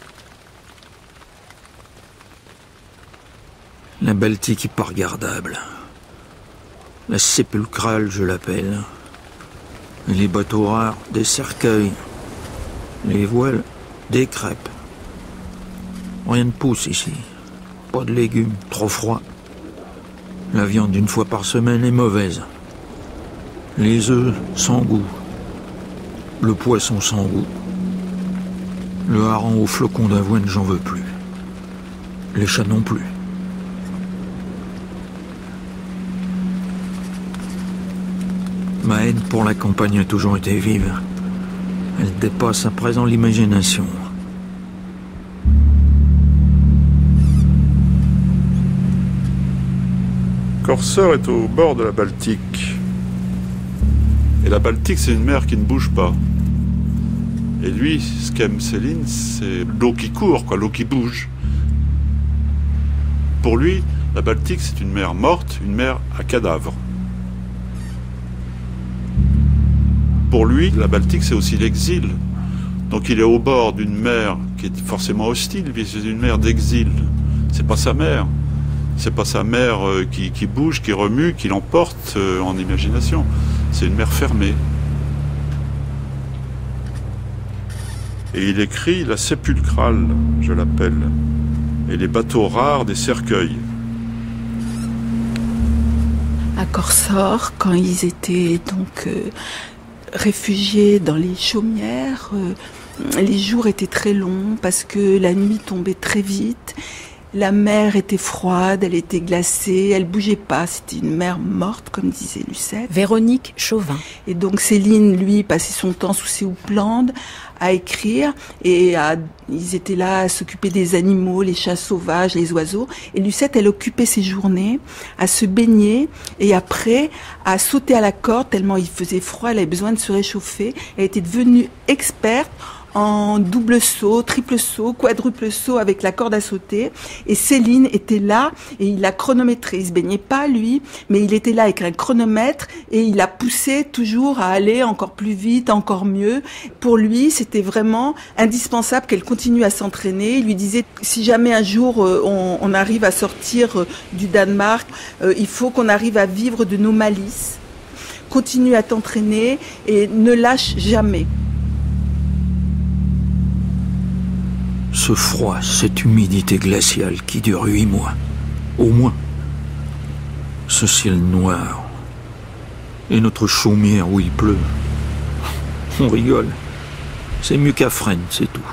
La Baltique est pas regardable. La sépulcrale, je l'appelle. Et les bateaux rares, des cercueils. Les voiles, des crêpes. Rien ne pousse ici. Pas de légumes, trop froid. La viande une fois par semaine est mauvaise. Les œufs sans goût. Le poisson sans goût. Le hareng au flocon d'avoine, j'en veux plus. Les chats non plus. Ma haine pour la campagne a toujours été vive. Elle dépasse à présent l'imagination. Korsør est au bord de la Baltique. Et la Baltique, c'est une mer qui ne bouge pas. Et lui, ce qu'aime Céline, c'est l'eau qui court, l'eau qui bouge. Pour lui, la Baltique, c'est une mer morte, une mer à cadavre. Pour lui, la Baltique, c'est aussi l'exil. Donc il est au bord d'une mer qui est forcément hostile, c'est une mer d'exil. C'est pas sa mer. C'est pas sa mer qui bouge, qui remue, qui l'emporte en imagination. C'est une mer fermée. Et il écrit la sépulcrale, je l'appelle, et les bateaux rares des cercueils. À Korsør, quand ils étaient donc réfugiés dans les chaumières, les jours étaient très longs parce que la nuit tombait très vite. La mer était froide, elle était glacée, elle bougeait pas, c'était une mer morte, comme disait Lucette. Véronique Chauvin. Et donc Céline, lui, passait son temps sous ses houppelandes à écrire, et ils étaient là à s'occuper des animaux, les chats sauvages, les oiseaux. Et Lucette, elle occupait ses journées à se baigner, et après, à sauter à la corde, tellement il faisait froid, elle avait besoin de se réchauffer. Elle était devenue experte en double saut, triple saut, quadruple saut avec la corde à sauter. Et Céline était là et il la chronométrait. Il se baignait pas, lui, mais il était là avec un chronomètre et il la poussait toujours à aller encore plus vite, encore mieux. Pour lui, c'était vraiment indispensable qu'elle continue à s'entraîner. Il lui disait, si jamais un jour on arrive à sortir du Danemark, il faut qu'on arrive à vivre de nos malices. Continue à t'entraîner et ne lâche jamais. Ce froid, cette humidité glaciale qui dure 8 mois, au moins. Ce ciel noir. Et notre chaumière où il pleut. On rigole. C'est mieux qu'à Fresnes, c'est tout.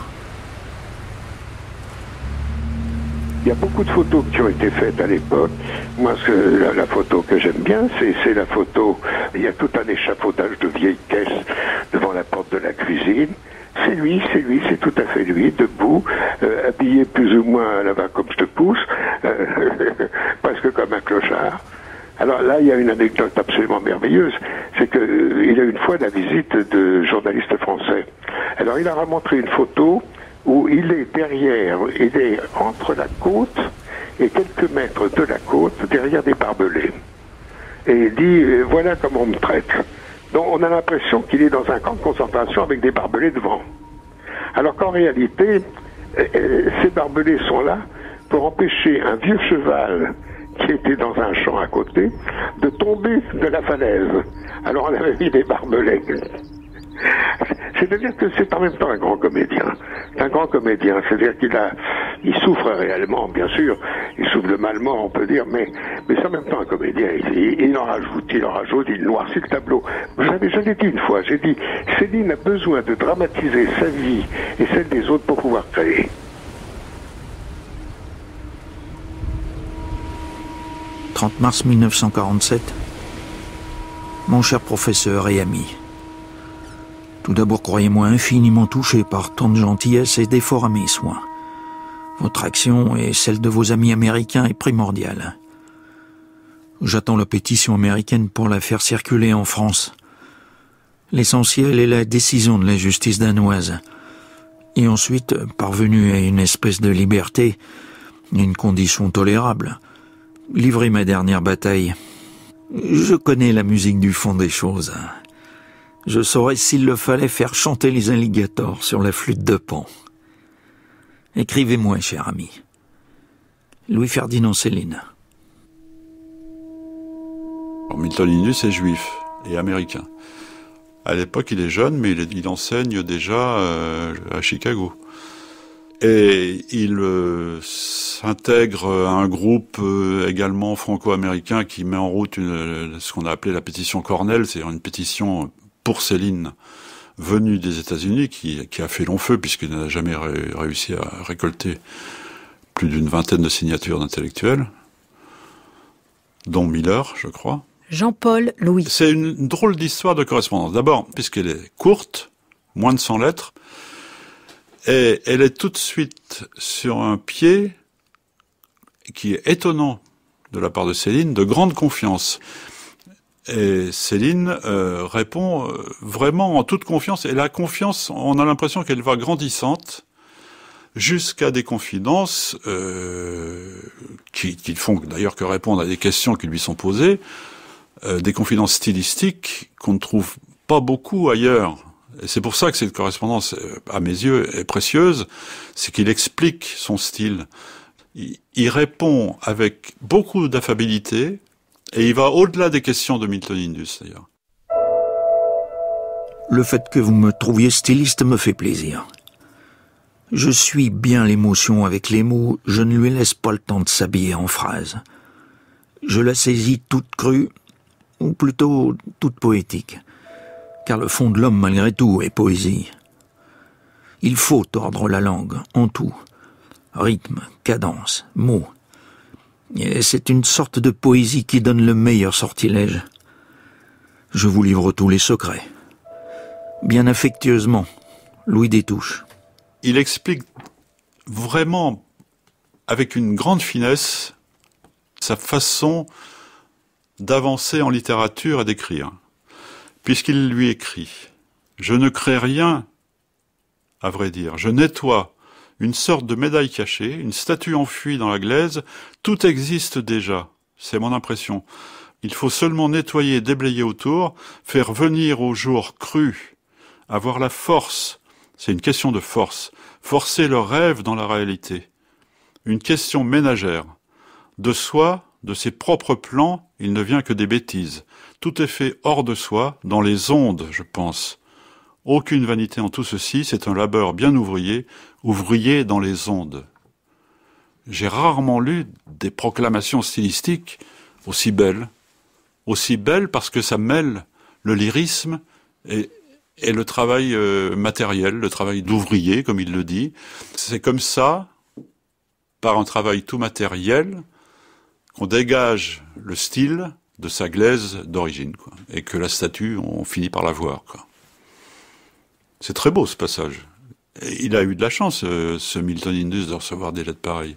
Il y a beaucoup de photos qui ont été faites à l'époque. Moi, la photo que j'aime bien, c'est la photo. Il y a tout un échafaudage de vieilles caisses devant la porte de la cuisine. C'est lui, c'est tout à fait lui, debout, habillé plus ou moins à la va comme je te pousse, presque comme un clochard. Alors là, il y a une anecdote absolument merveilleuse, c'est qu'il a eu une fois la visite de journalistes français. Alors il a montré une photo où il est derrière, il est entre la côte et quelques mètres de la côte, derrière des barbelés. Et il dit, voilà comment on me traite. Donc on a l'impression qu'il est dans un camp de concentration avec des barbelés devant. Alors qu'en réalité, ces barbelés sont là pour empêcher un vieux cheval qui était dans un champ à côté de tomber de la falaise. Alors on avait mis des barbelés. C'est-à-dire que c'est en même temps un grand comédien. C'est un grand comédien, c'est-à-dire il souffre réellement, bien sûr, il souffre de mal mort, on peut dire, mais c'est en même temps un comédien. Il en rajoute, il noircit le tableau. Je l'ai dit une fois, j'ai dit, Céline a besoin de dramatiser sa vie et celle des autres pour pouvoir créer. « 30 mars 1947. Mon cher professeur et ami, tout d'abord, croyez-moi infiniment touché par tant de gentillesse et d'efforts à mes soins. Votre action et celle de vos amis américains est primordiale. J'attends la pétition américaine pour la faire circuler en France. L'essentiel est la décision de la justice danoise. Et ensuite, parvenu à une espèce de liberté, une condition tolérable, livrer ma dernière bataille. Je connais la musique du fond des choses. Je saurais, s'il le fallait, faire chanter les alligators sur la flûte de Pan. Écrivez-moi, cher ami. Louis-Ferdinand Céline. Milton Indus est juif et américain. À l'époque, il est jeune, mais il enseigne déjà à Chicago. Et il s'intègre à un groupe également franco-américain qui met en route ce qu'on a appelé la pétition Cornell, c'est-à-dire une pétition pour Céline venue des États-Unis qui a fait long feu puisqu'il n'a jamais réussi à récolter plus d'une vingtaine de signatures d'intellectuels, dont Miller, je crois. Jean-Paul Louis. C'est une drôle d'histoire de correspondance. D'abord, puisqu'elle est courte, moins de 100 lettres, et elle est tout de suite sur un pied qui est étonnant de la part de Céline, de grande confiance. Et Céline répond vraiment en toute confiance, et la confiance, on a l'impression qu'elle va grandissante, jusqu'à des confidences qui font d'ailleurs que répondre à des questions qui lui sont posées, des confidences stylistiques qu'on ne trouve pas beaucoup ailleurs. Et c'est pour ça que cette correspondance, à mes yeux, est précieuse, c'est qu'il explique son style. Il répond avec beaucoup d'affabilité, et il va au-delà des questions de Milton Indus, d'ailleurs. Le fait que vous me trouviez styliste me fait plaisir. Je suis bien l'émotion avec les mots, je ne lui laisse pas le temps de s'habiller en phrases. Je la saisis toute crue, ou plutôt toute poétique, car le fond de l'homme malgré tout est poésie. Il faut tordre la langue, en tout, rythme, cadence, mots. Et c'est une sorte de poésie qui donne le meilleur sortilège. Je vous livre tous les secrets. Bien affectueusement, Louis Détouche. Il explique vraiment, avec une grande finesse, sa façon d'avancer en littérature et d'écrire. Puisqu'il lui écrit « Je ne crée rien, à vrai dire. Je nettoie une sorte de médaille cachée, une statue enfuie dans la glaise. Tout existe déjà. C'est mon impression. Il faut seulement nettoyer, déblayer autour, faire venir au jour cru, avoir la force. C'est une question de force. Forcer le rêve dans la réalité. Une question ménagère. De soi, de ses propres plans, il ne vient que des bêtises. Tout est fait hors de soi, dans les ondes, je pense. Aucune vanité en tout ceci, c'est un labeur bien ouvrier dans les ondes. J'ai rarement lu des proclamations stylistiques aussi belles parce que ça mêle le lyrisme et le travail matériel, le travail d'ouvrier, comme il le dit. C'est comme ça, par un travail tout matériel, qu'on dégage le style de sa glaise d'origine, quoi, et que la statue, on finit par la voir, quoi. C'est très beau, ce passage. Et il a eu de la chance, ce Milton Indus, de recevoir des lettres pareilles.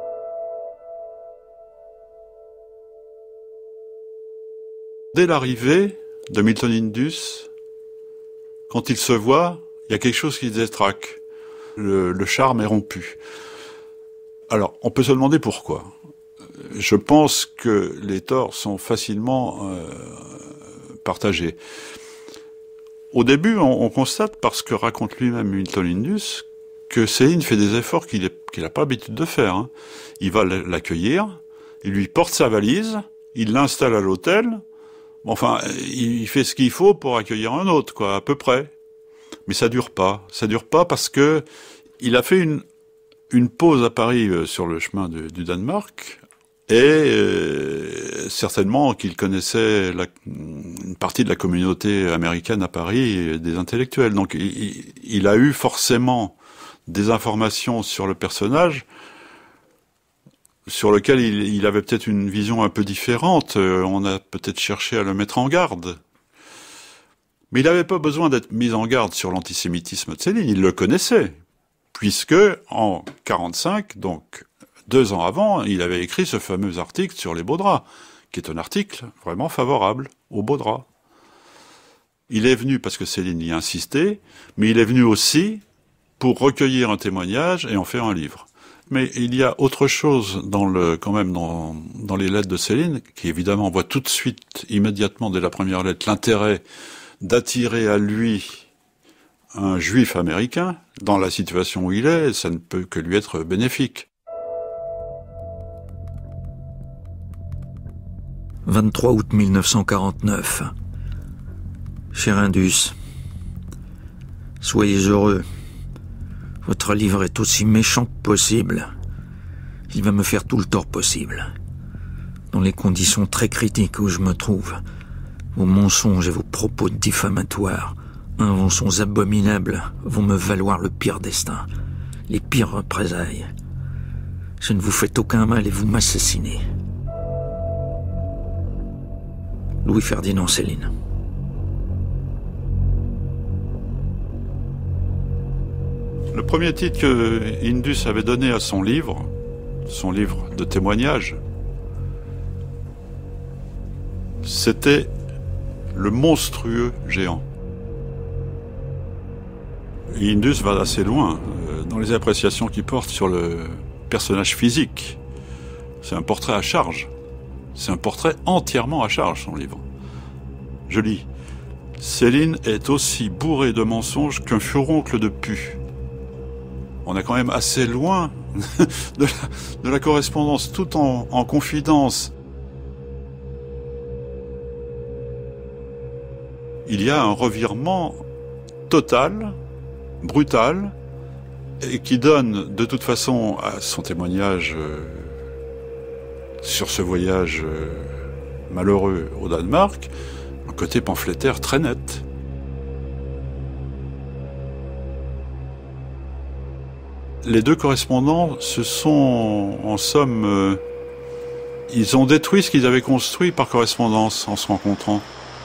Dès l'arrivée de Milton Indus, quand il se voit, il y a quelque chose qui se détraque. Le charme est rompu. Alors, on peut se demander pourquoi. Je pense que les torts sont facilement partagés. Au début, on constate, parce que raconte lui-même Milton Indus, que Céline fait des efforts qu'il n'a pas l'habitude de faire. Hein. Il va l'accueillir, il lui porte sa valise, il l'installe à l'hôtel. Enfin, il fait ce qu'il faut pour accueillir un autre, quoi, à peu près. Mais ça dure pas. Ça dure pas parce que il a fait une pause à Paris sur le chemin du Danemark. Et certainement qu'il connaissait une partie de la communauté américaine à Paris et des intellectuels. Donc il a eu forcément des informations sur le personnage sur lequel il avait peut-être une vision un peu différente. On a peut-être cherché à le mettre en garde. Mais il n'avait pas besoin d'être mis en garde sur l'antisémitisme de Céline. Il le connaissait, puisque en 1945, donc 2 ans avant, il avait écrit ce fameux article sur les beaux draps, qui est un article vraiment favorable aux beaux draps. Il est venu parce que Céline y insistait, mais il est venu aussi pour recueillir un témoignage et en faire un livre. Mais il y a autre chose dans les lettres de Céline, qui évidemment voit tout de suite, immédiatement dès la première lettre, l'intérêt d'attirer à lui un juif américain. Dans la situation où il est, ça ne peut que lui être bénéfique. 23 août 1949. Cher Indus, soyez heureux. Votre livre est aussi méchant que possible. Il va me faire tout le tort possible. Dans les conditions très critiques où je me trouve, vos mensonges et vos propos diffamatoires, inventions abominables, vont me valoir le pire destin, les pires représailles. Je ne vous fais aucun mal et vous m'assassinez. Louis-Ferdinand Céline. Le premier titre que Indus avait donné à son livre de témoignages, c'était Le monstrueux géant. Et Indus va assez loin dans les appréciations qu'il porte sur le personnage physique. C'est un portrait à charge. C'est un portrait entièrement à charge, son livre. Je lis. Céline est aussi bourrée de mensonges qu'un furoncle de pu. On est quand même assez loin de la correspondance, tout en confidence. Il y a un revirement total, brutal, et qui donne de toute façon à son témoignage sur ce voyage malheureux au Danemark un côté pamphlétaire très net. Les deux correspondants se sont, en somme, ils ont détruit ce qu'ils avaient construit par correspondance en se rencontrant.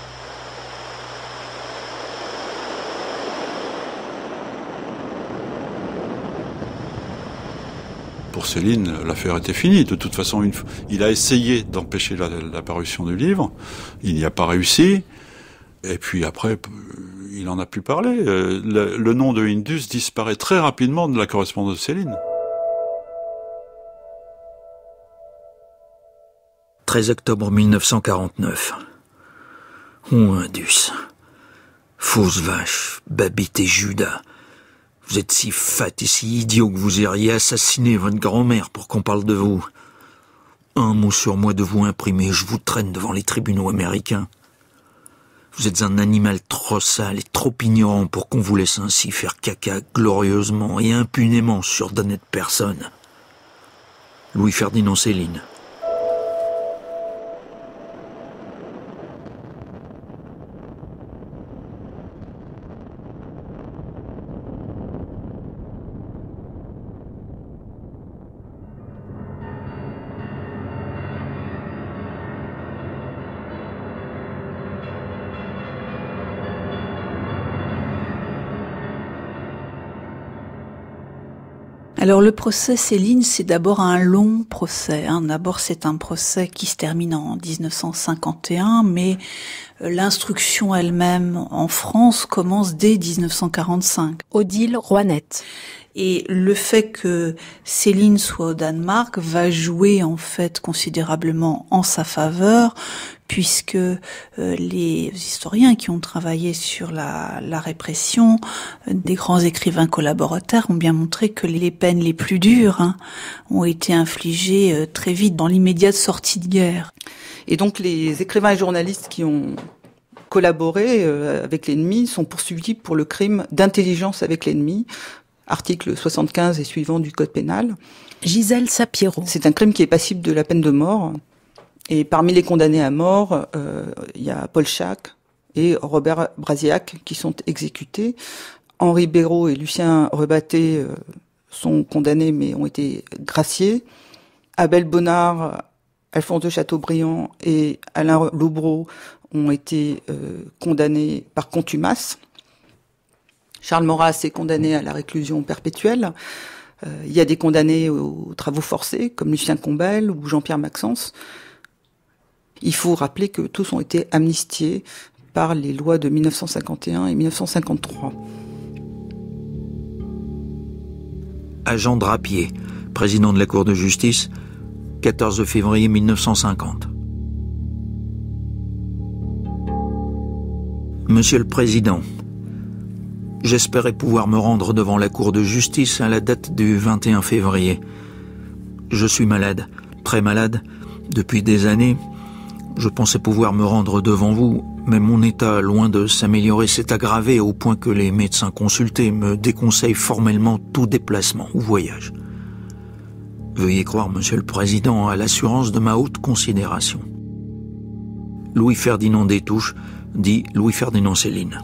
Pour Céline, l'affaire était finie. De toute façon, il a essayé d'empêcher la parution du livre. Il n'y a pas réussi. Et puis après, il n'en a plus parlé. Le nom de Indus disparaît très rapidement de la correspondance de Céline. 13 octobre 1949. Oh, Indus. Fausse vache, Babette et Judas. Vous êtes si fat et si idiot que vous iriez assassiner votre grand-mère pour qu'on parle de vous. Un mot sur moi de vous imprimer, je vous traîne devant les tribunaux américains. Vous êtes un animal trop sale et trop ignorant pour qu'on vous laisse ainsi faire caca glorieusement et impunément sur d'honnêtes personnes. Louis-Ferdinand Céline. Alors le procès Céline, c'est d'abord un long procès. D'abord c'est un procès qui se termine en 1951, mais l'instruction elle-même en France commence dès 1945. Odile Roinette. Et le fait que Céline soit au Danemark va jouer en fait considérablement en sa faveur, puisque les historiens qui ont travaillé sur la répression, des grands écrivains collaborateurs ont bien montré que les peines les plus dures ont été infligées très vite dans l'immédiate sortie de guerre. Et donc les écrivains et journalistes qui ont collaboré avec l'ennemi sont poursuivis pour le crime d'intelligence avec l'ennemi, article 75 et suivant du Code pénal. Gisèle Sapiero. C'est un crime qui est passible de la peine de mort. Et parmi les condamnés à mort, il y a Paul Schack et Robert Brasiac qui sont exécutés. Henri Béraud et Lucien Rebatté sont condamnés mais ont été graciés. Abel Bonnard, Alphonse de Chateaubriand et Alain Lobreau ont été condamnés par contumace. Charles Maurras est condamné à la réclusion perpétuelle. Il y a des condamnés aux travaux forcés, comme Lucien Combel ou Jean-Pierre Maxence. Il faut rappeler que tous ont été amnistiés par les lois de 1951 et 1953. agent Drapier, président de la Cour de justice, 14 février 1950. Monsieur le Président, j'espérais pouvoir me rendre devant la Cour de justice à la date du 21 février. Je suis malade, très malade, depuis des années. Je pensais pouvoir me rendre devant vous, mais mon état, loin de s'améliorer, s'est aggravé au point que les médecins consultés me déconseillent formellement tout déplacement ou voyage. Veuillez croire, Monsieur le Président, à l'assurance de ma haute considération. Louis-Ferdinand Détouche, dit Louis-Ferdinand Céline.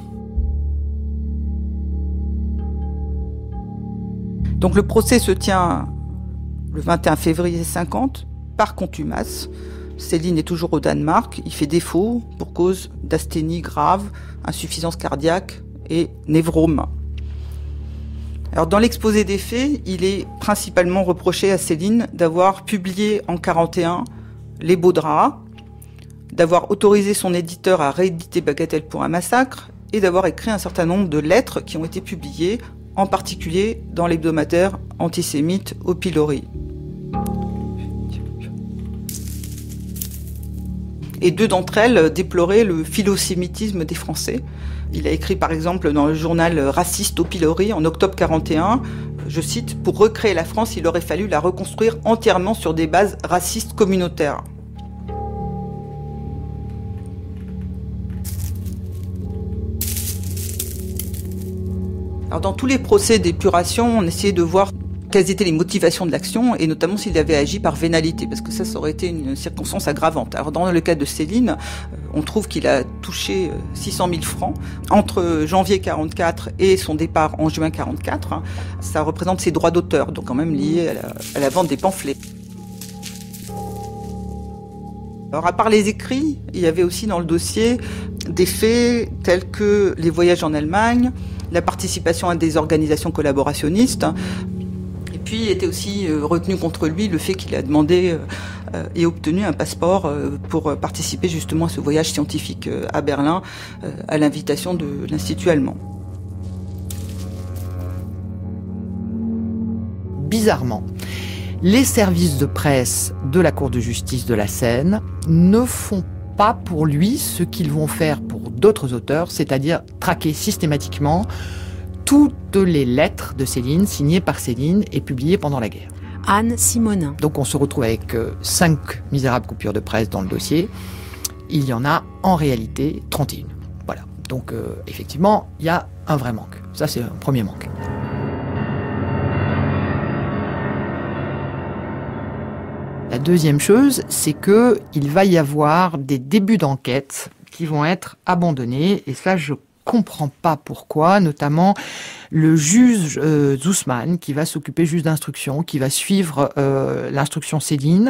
Donc le procès se tient le 21 février 50 par contumace. Céline est toujours au Danemark, il fait défaut pour cause d'asthénie grave, insuffisance cardiaque et névrome. Alors dans l'exposé des faits, il est principalement reproché à Céline d'avoir publié en 1941 Les Beaux Draps, d'avoir autorisé son éditeur à rééditer Bagatelle pour un massacre et d'avoir écrit un certain nombre de lettres qui ont été publiées, en particulier dans l'hebdomadaire antisémite Au Pilori. Et deux d'entre elles déploraient le philosémitisme des Français. Il a écrit par exemple dans le journal raciste Au Pilori en octobre 1941, je cite, « Pour recréer la France, il aurait fallu la reconstruire entièrement sur des bases racistes communautaires ». Alors dans tous les procès d'épuration, on essayait de voir quelles étaient les motivations de l'action et notamment s'il avait agi par vénalité, parce que ça aurait été une circonstance aggravante. Alors dans le cas de Céline, on trouve qu'il a touché 600 000 francs entre janvier 44 et son départ en juin 44. Ça représente ses droits d'auteur, donc quand même liés à la vente des pamphlets. Alors à part les écrits, il y avait aussi dans le dossier des faits tels que les voyages en Allemagne, la participation à des organisations collaborationnistes. Et puis il était aussi retenu contre lui le fait qu'il a demandé et obtenu un passeport pour participer justement à ce voyage scientifique à Berlin à l'invitation de l'Institut allemand. Bizarrement, les services de presse de la Cour de justice de la Seine ne font pas pour lui ce qu'ils vont faire pour d'autres auteurs, c'est-à-dire traquer systématiquement toutes les lettres de Céline signées par Céline et publiées pendant la guerre. Anne Simonin. Donc on se retrouve avec 5 misérables coupures de presse dans le dossier. Il y en a en réalité 31. Voilà. Donc effectivement, il y a un vrai manque. Ça, c'est un premier manque. La deuxième chose, c'est que il va y avoir des débuts d'enquête qui vont être abandonnés, et ça, je comprends pas pourquoi, notamment le juge Zussmann, qui va s'occuper juge d'instruction, qui va suivre l'instruction Céline,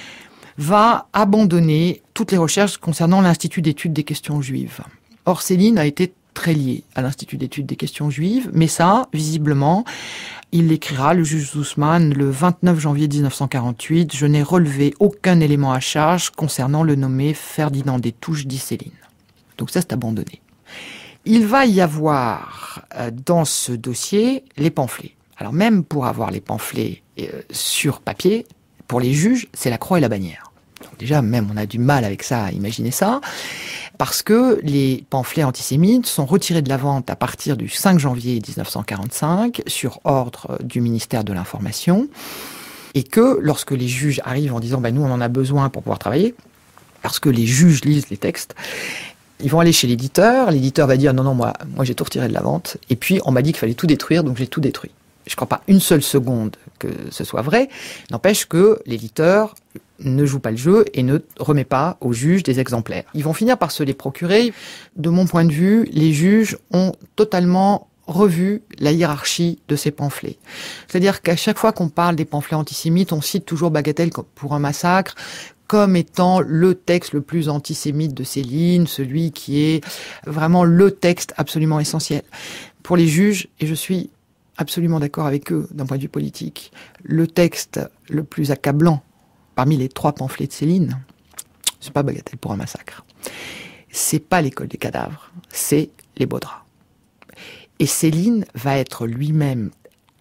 va abandonner toutes les recherches concernant l'Institut d'études des questions juives. Or, Céline a été très liée à l'Institut d'études des questions juives, mais ça, visiblement, il l'écrira, le juge Zussmann, le 29 janvier 1948. Je n'ai relevé aucun élément à charge concernant le nommé Ferdinand Détouche dit Céline. Donc ça, c'est abandonné. Il va y avoir dans ce dossier les pamphlets. Alors même pour avoir les pamphlets sur papier, pour les juges, c'est la croix et la bannière. Donc déjà, même on a du mal avec ça, à imaginer ça, parce que les pamphlets antisémites sont retirés de la vente à partir du 5 janvier 1945 sur ordre du ministère de l'Information, et que lorsque les juges arrivent en disant nous on en a besoin pour pouvoir travailler, parce que les juges lisent les textes, ils vont aller chez l'éditeur va dire non moi j'ai tout retiré de la vente, et puis on m'a dit qu'il fallait tout détruire, donc j'ai tout détruit. Je ne crois pas une seule seconde que ce soit vrai, n'empêche que l'éditeur ne joue pas le jeu et ne remet pas aux juges des exemplaires. Ils vont finir par se les procurer. De mon point de vue, les juges ont totalement revu la hiérarchie de ces pamphlets. C'est-à-dire qu'à chaque fois qu'on parle des pamphlets antisémites, on cite toujours Bagatelle pour un massacre comme étant le texte le plus antisémite de Céline, celui qui est vraiment le texte absolument essentiel. Pour les juges, et je suis absolument d'accord avec eux d'un point de vue politique, le texte le plus accablant parmi les 3 pamphlets de Céline, c'est pas Bagatelle pour un massacre. C'est pas l'école des cadavres, c'est les Beaux Draps. Et Céline va être lui-même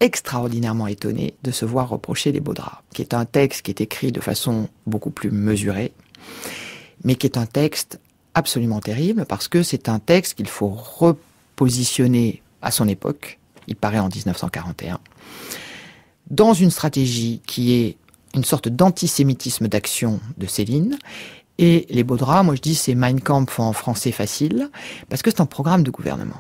extraordinairement étonné de se voir reprocher les beaux draps, qui est un texte qui est écrit de façon beaucoup plus mesurée, mais qui est un texte absolument terrible, parce que c'est un texte qu'il faut repositionner à son époque, il paraît en 1941, dans une stratégie qui est une sorte d'antisémitisme d'action de Céline. Et les beaux draps, moi je dis c'est Mein Kampf en français facile, parce que c'est un programme de gouvernement.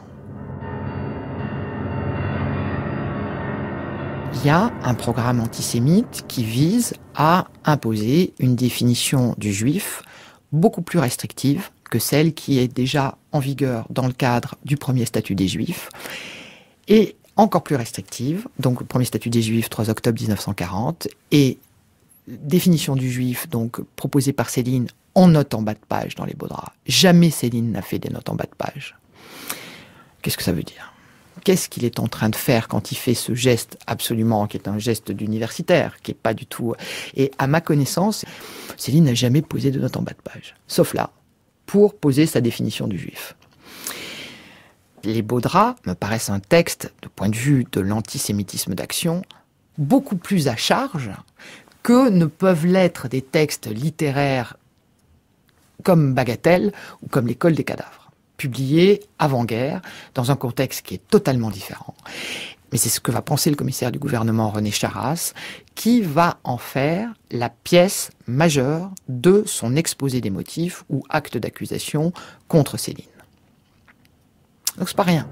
Il y a un programme antisémite qui vise à imposer une définition du juif beaucoup plus restrictive que celle qui est déjà en vigueur dans le cadre du premier statut des Juifs, et encore plus restrictive, donc le premier statut des Juifs, 3 octobre 1940, et définition du Juif, donc proposée par Céline en note en bas de page dans les beaux draps. Jamais Céline n'a fait des notes en bas de page. Qu'est-ce que ça veut dire ? Qu'est-ce qu'il est en train de faire quand il fait ce geste absolument, qui est un geste d'universitaire, qui est pas du tout... Et à ma connaissance, Céline n'a jamais posé de note en bas de page. Sauf là, pour poser sa définition du juif. Les beaux draps me paraissent un texte, de point de vue de l'antisémitisme d'action, beaucoup plus à charge que ne peuvent l'être des textes littéraires comme Bagatelle ou comme L'école des cadavres, publiés avant-guerre, dans un contexte qui est totalement différent. Mais c'est ce que va penser le commissaire du gouvernement René Charras, qui va en faire la pièce majeure de son exposé des motifs ou acte d'accusation contre Céline. Donc c'est pas rien.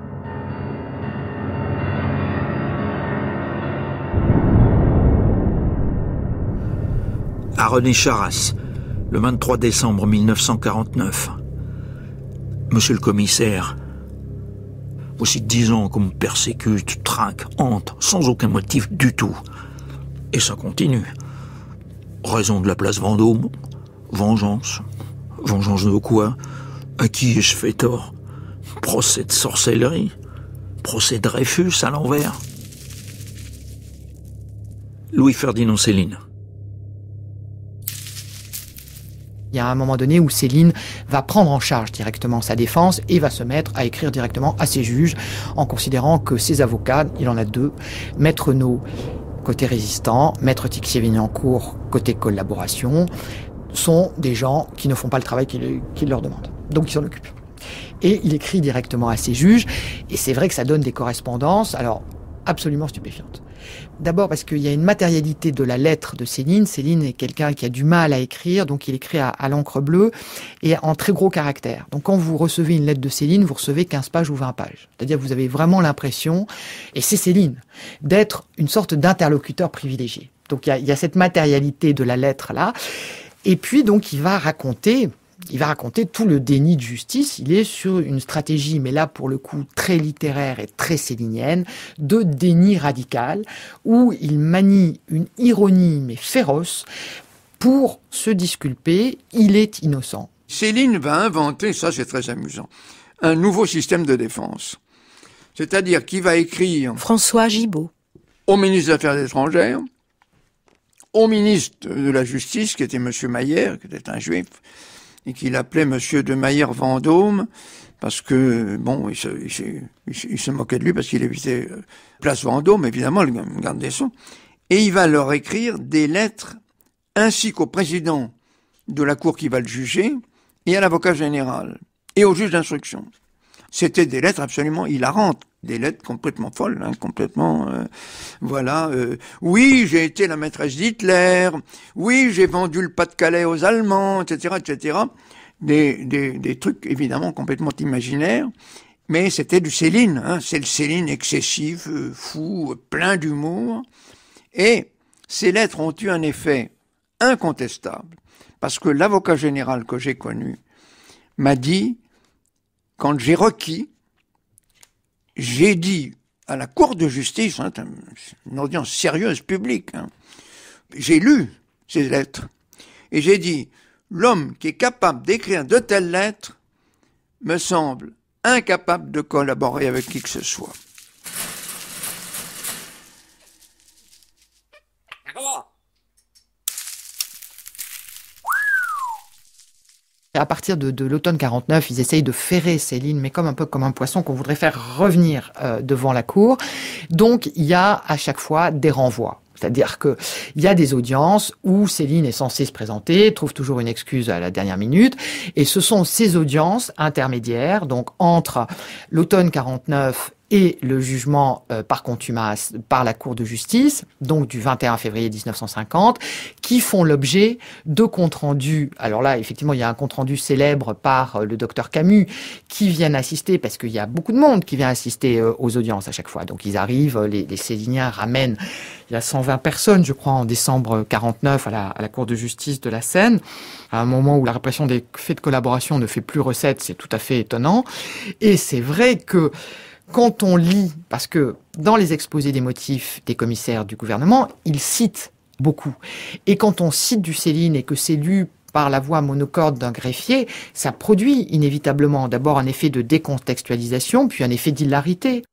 À René Charras, le 23 décembre 1949. Monsieur le commissaire, voici 10 ans qu'on me persécute, traque, hante, sans aucun motif du tout. Et ça continue. Raison de la place Vendôme, vengeance. Vengeance de quoi? À qui ai-je fait tort? Procès de sorcellerie? Procès Dreyfus à l'envers? Louis-Ferdinand Céline. Il y a un moment donné où Céline va prendre en charge directement sa défense et va se mettre à écrire directement à ses juges en considérant que ses avocats, il en a deux, Maître No, côté résistant, Maître Tixier-Vignancourt, côté collaboration, sont des gens qui ne font pas le travail qu'il leur demande. Donc ils s'en occupent. Et il écrit directement à ses juges, et c'est vrai que ça donne des correspondances, alors absolument stupéfiantes. D'abord parce qu'il y a une matérialité de la lettre de Céline. Céline est quelqu'un qui a du mal à écrire, donc il écrit à l'encre bleue et en très gros caractères. Donc quand vous recevez une lettre de Céline, vous recevez 15 pages ou 20 pages. C'est-à-dire que vous avez vraiment l'impression, et c'est Céline, d'être une sorte d'interlocuteur privilégié. Donc il y a cette matérialité de la lettre-là. Et puis donc il va raconter tout le déni de justice. Il est sur une stratégie, mais là pour le coup très littéraire et très célinienne, de déni radical, où il manie une ironie mais féroce pour se disculper. Il est innocent. Céline va inventer, ça c'est très amusant, un nouveau système de défense. C'est-à-dire qu'il va écrire... François Gibault. Au ministre des Affaires étrangères, au ministre de la Justice, qui était M. Maillère, qui était un juif, et qu'il appelait Monsieur de Maillère-Vendôme, parce que, bon, il se moquait de lui parce qu'il évitait Place Vendôme, évidemment, le garde des Sceaux. Et il va leur écrire des lettres, ainsi qu'au président de la cour qui va le juger, et à l'avocat général, et au juge d'instruction. C'était des lettres absolument hilarantes, des lettres complètement folles, hein, complètement, oui, j'ai été la maîtresse d'Hitler, oui, j'ai vendu le Pas-de-Calais aux Allemands, etc., etc. Des trucs évidemment complètement imaginaires, mais c'était du Céline, hein, c'est le Céline excessif, fou, plein d'humour. Et ces lettres ont eu un effet incontestable, parce que l'avocat général que j'ai connu m'a dit, quand j'ai requis, j'ai dit à la Cour de justice, hein, une audience sérieuse, publique, hein, j'ai lu ces lettres, et j'ai dit, l'homme qui est capable d'écrire de telles lettres me semble incapable de collaborer avec qui que ce soit. À partir de l'automne 49, ils essayent de ferrer Céline, mais un peu comme un poisson qu'on voudrait faire revenir devant la cour. Donc, il y a à chaque fois des renvois. C'est-à-dire qu'il y a des audiences où Céline est censée se présenter, trouve toujours une excuse à la dernière minute. Et ce sont ces audiences intermédiaires, donc entre l'automne 49 et le jugement par contumace par la Cour de justice, donc du 21 février 1950, qui font l'objet de comptes rendus. Alors là, effectivement, il y a un compte rendu célèbre par le docteur Camus qui viennent assister, parce qu'il y a beaucoup de monde qui vient assister aux audiences à chaque fois. Donc ils arrivent, les Céliniens ramènent, il y a 120 personnes, je crois, en décembre 49 à la Cour de justice de la Seine, à un moment où la répression des faits de collaboration ne fait plus recette, c'est tout à fait étonnant. Et c'est vrai que quand on lit, parce que dans les exposés des motifs des commissaires du gouvernement, ils citent beaucoup. Et quand on cite du Céline et que c'est lu par la voix monocorde d'un greffier, ça produit inévitablement d'abord un effet de décontextualisation, puis un effet d'hilarité.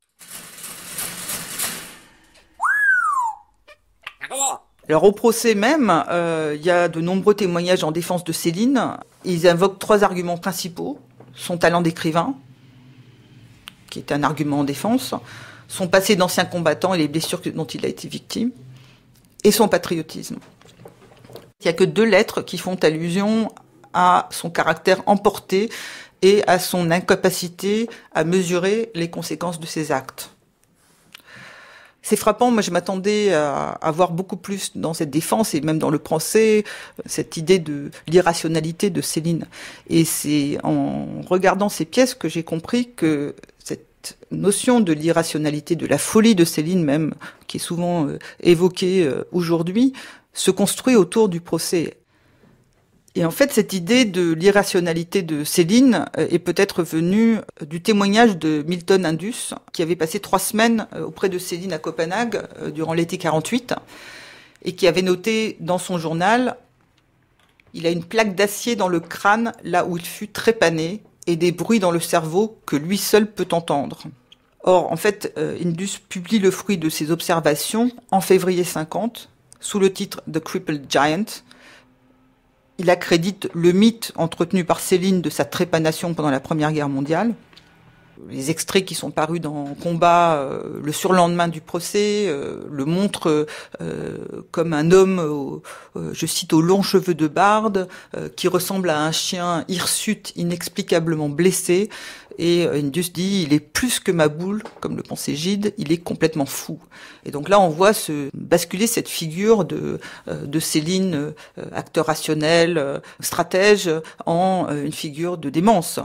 Alors au procès même, il y a de nombreux témoignages en défense de Céline. Ils invoquent 3 arguments principaux. Son talent d'écrivain, qui est un argument en défense, son passé d'ancien combattant et les blessures dont il a été victime, et son patriotisme. Il n'y a que 2 lettres qui font allusion à son caractère emporté et à son incapacité à mesurer les conséquences de ses actes. C'est frappant, moi je m'attendais à voir beaucoup plus dans cette défense et même dans le procès, cette idée de l'irrationalité de Céline. Et c'est en regardant ces pièces que j'ai compris que cette notion de l'irrationalité, de la folie de Céline même, qui est souvent évoquée aujourd'hui, se construit autour du procès. Et en fait, cette idée de l'irrationalité de Céline est peut-être venue du témoignage de Milton Indus, qui avait passé 3 semaines auprès de Céline à Copenhague durant l'été 48, et qui avait noté dans son journal « Il a une plaque d'acier dans le crâne là où il fut trépané, et des bruits dans le cerveau que lui seul peut entendre ». Or, en fait, Indus publie le fruit de ses observations en février 50, sous le titre « The Crippled Giant ». Il accrédite le mythe entretenu par Céline de sa trépanation pendant la Première Guerre mondiale. Les extraits qui sont parus dans Combat le surlendemain du procès le montrent comme un homme, je cite, aux longs cheveux de barde, qui ressemble à un chien hirsute inexplicablement blessé. Et Indus dit, il est plus que ma boule, comme le pensait Gide, il est complètement fou. Et donc là, on voit se basculer cette figure de Céline, acteur rationnel, stratège, en une figure de démence.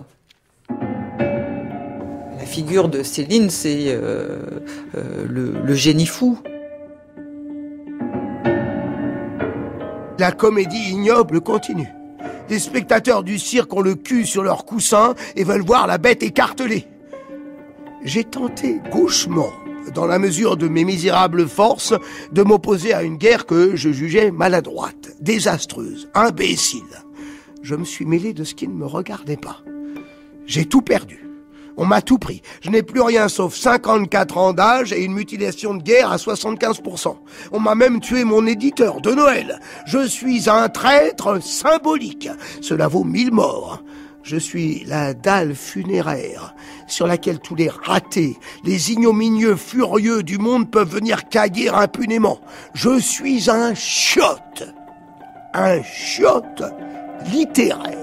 La figure de Céline, c'est le génie fou. La comédie ignoble continue. Des spectateurs du cirque ont le cul sur leur coussin et veulent voir la bête écartelée. J'ai tenté gauchement, dans la mesure de mes misérables forces, de m'opposer à une guerre que je jugeais maladroite, désastreuse, imbécile. Je me suis mêlé de ce qui ne me regardait pas. J'ai tout perdu. On m'a tout pris. Je n'ai plus rien sauf 54 ans d'âge et une mutilation de guerre à 75%. On m'a même tué mon éditeur de Noël. Je suis un traître symbolique. Cela vaut 1000 morts. Je suis la dalle funéraire sur laquelle tous les ratés, les ignominieux furieux du monde peuvent venir caguer impunément. Je suis un chiotte. Un chiotte littéraire.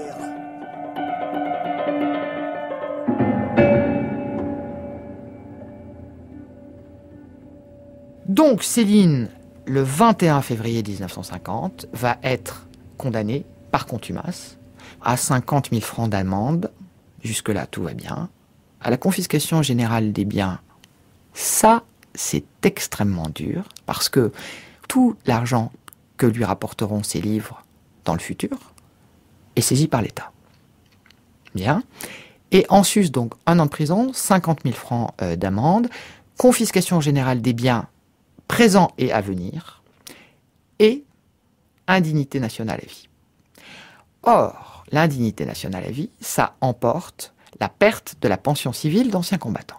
Donc Céline, le 21 février 1950, va être condamnée par contumace à 50 000 francs d'amende. Jusque-là, tout va bien. À la confiscation générale des biens, ça, c'est extrêmement dur, parce que tout l'argent que lui rapporteront ces livres dans le futur est saisi par l'État. Bien. Et en sus, donc, 1 an de prison, 50 000 francs d'amende, confiscation générale des biens présent et à venir, et indignité nationale à vie. Or, l'indignité nationale à vie, ça emporte la perte de la pension civile d'anciens combattants.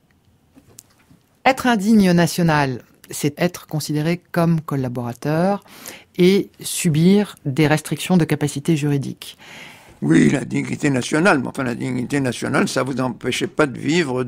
Être indigne national, c'est être considéré comme collaborateur et subir des restrictions de capacité juridique. Oui, la dignité nationale. Mais enfin, la dignité nationale, ça vous empêchait pas de vivre,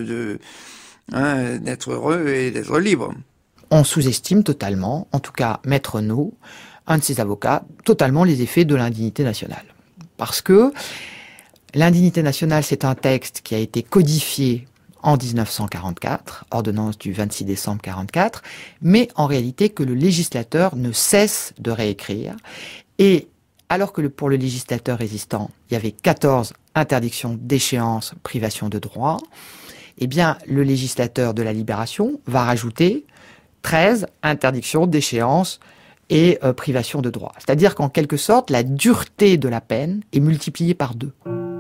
d'être heureux et d'être libre. On sous-estime totalement, en tout cas Maître No, un de ses avocats, totalement les effets de l'indignité nationale. Parce que l'indignité nationale, c'est un texte qui a été codifié en 1944, ordonnance du 26 décembre 1944, mais en réalité que le législateur ne cesse de réécrire. Et alors que pour le législateur résistant, il y avait 14 interdictions d'échéance, privation de droit, eh bien, le législateur de la Libération va rajouter 13 interdictions d'échéance et privation de droit. C'est-à-dire qu'en quelque sorte, la dureté de la peine est multipliée par 2.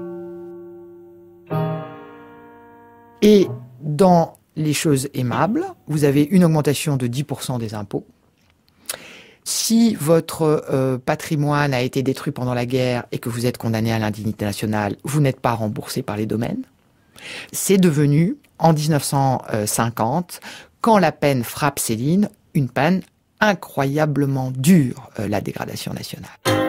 Et dans les choses aimables, vous avez une augmentation de 10% des impôts. Si votre patrimoine a été détruit pendant la guerre et que vous êtes condamné à l'indignité nationale, vous n'êtes pas remboursé par les domaines. C'est devenu, en 1950, quand la peine frappe Céline, une peine incroyablement dure, la dégradation nationale.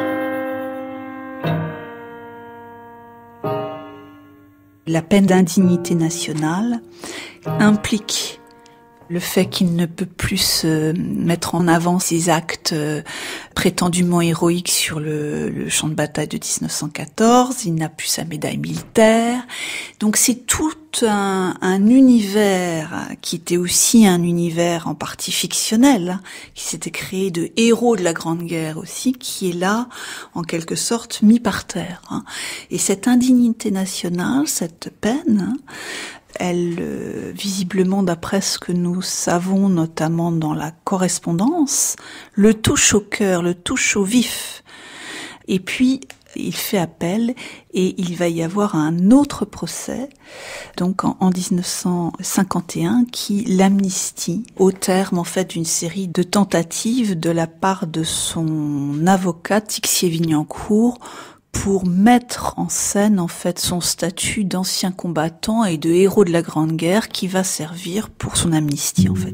La peine d'indignité nationale implique le fait qu'il ne peut plus se mettre en avant ses actes prétendument héroïques sur le champ de bataille de 1914, il n'a plus sa médaille militaire. Donc c'est tout un univers qui était aussi un univers en partie fictionnel, qui s'était créé de héros de la Grande Guerre aussi, qui est là, en quelque sorte, mis par terre. Et cette indignité nationale, cette peine, elle, visiblement, d'après ce que nous savons, notamment dans la correspondance, le touche au cœur, le touche au vif. Et puis, il fait appel et il va y avoir un autre procès, donc en 1951, qui l'amnistie au terme, en fait, d'une série de tentatives de la part de son avocat, Tixier-Vignancourt, pour mettre en scène, en fait, son statut d'ancien combattant et de héros de la Grande Guerre qui va servir pour son amnistie, en fait.